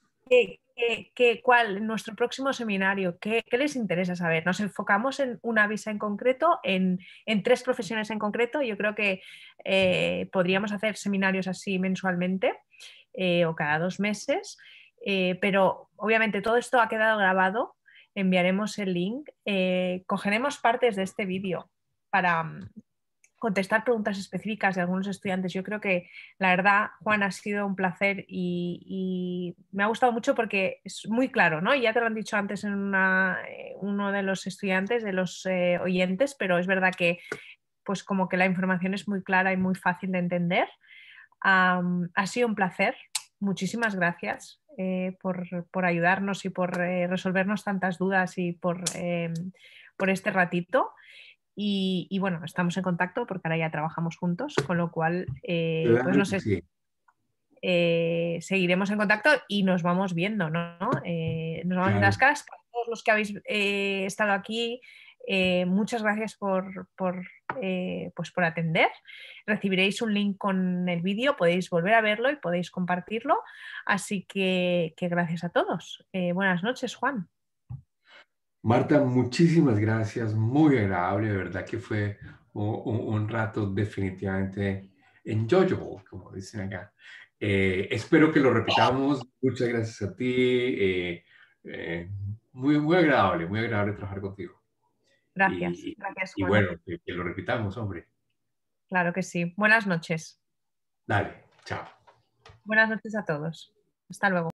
cuál nuestro próximo seminario, qué les interesa saber. Nos enfocamos en una visa en concreto, en 3 profesiones en concreto. Yo creo que podríamos hacer seminarios así mensualmente o cada 2 meses, pero obviamente todo esto ha quedado grabado. Enviaremos el link, cogeremos partes de este vídeo para contestar preguntas específicas de algunos estudiantes. Yo creo que la verdad, Juan, ha sido un placer y me ha gustado mucho porque es muy claro, ¿no? Ya te lo han dicho antes en uno de los estudiantes, de los oyentes, pero es verdad que pues como que la información es muy clara y muy fácil de entender. Ha sido un placer. Muchísimas gracias por ayudarnos y por resolvernos tantas dudas y por este ratito. Y bueno, estamos en contacto porque ahora ya trabajamos juntos, con lo cual, pues Claro no que sé, sí. seguiremos en contacto y nos vamos viendo, ¿no? Nos vamos viendo Claro. las caras. Para todos los que habéis estado aquí, muchas gracias pues por atender. Recibiréis un link con el vídeo, podéis volver a verlo y podéis compartirlo. Así que gracias a todos. Buenas noches, Juan. Marta, muchísimas gracias. Muy agradable, de verdad que fue un rato definitivamente enjoyable, como dicen acá. Espero que lo repitamos. Muchas gracias a ti. Muy agradable trabajar contigo. Gracias, Y, y- gracias, y Juan. bueno, que lo repitamos, hombre. Claro que sí. Buenas noches. Dale, chao. Buenas noches a todos. Hasta luego.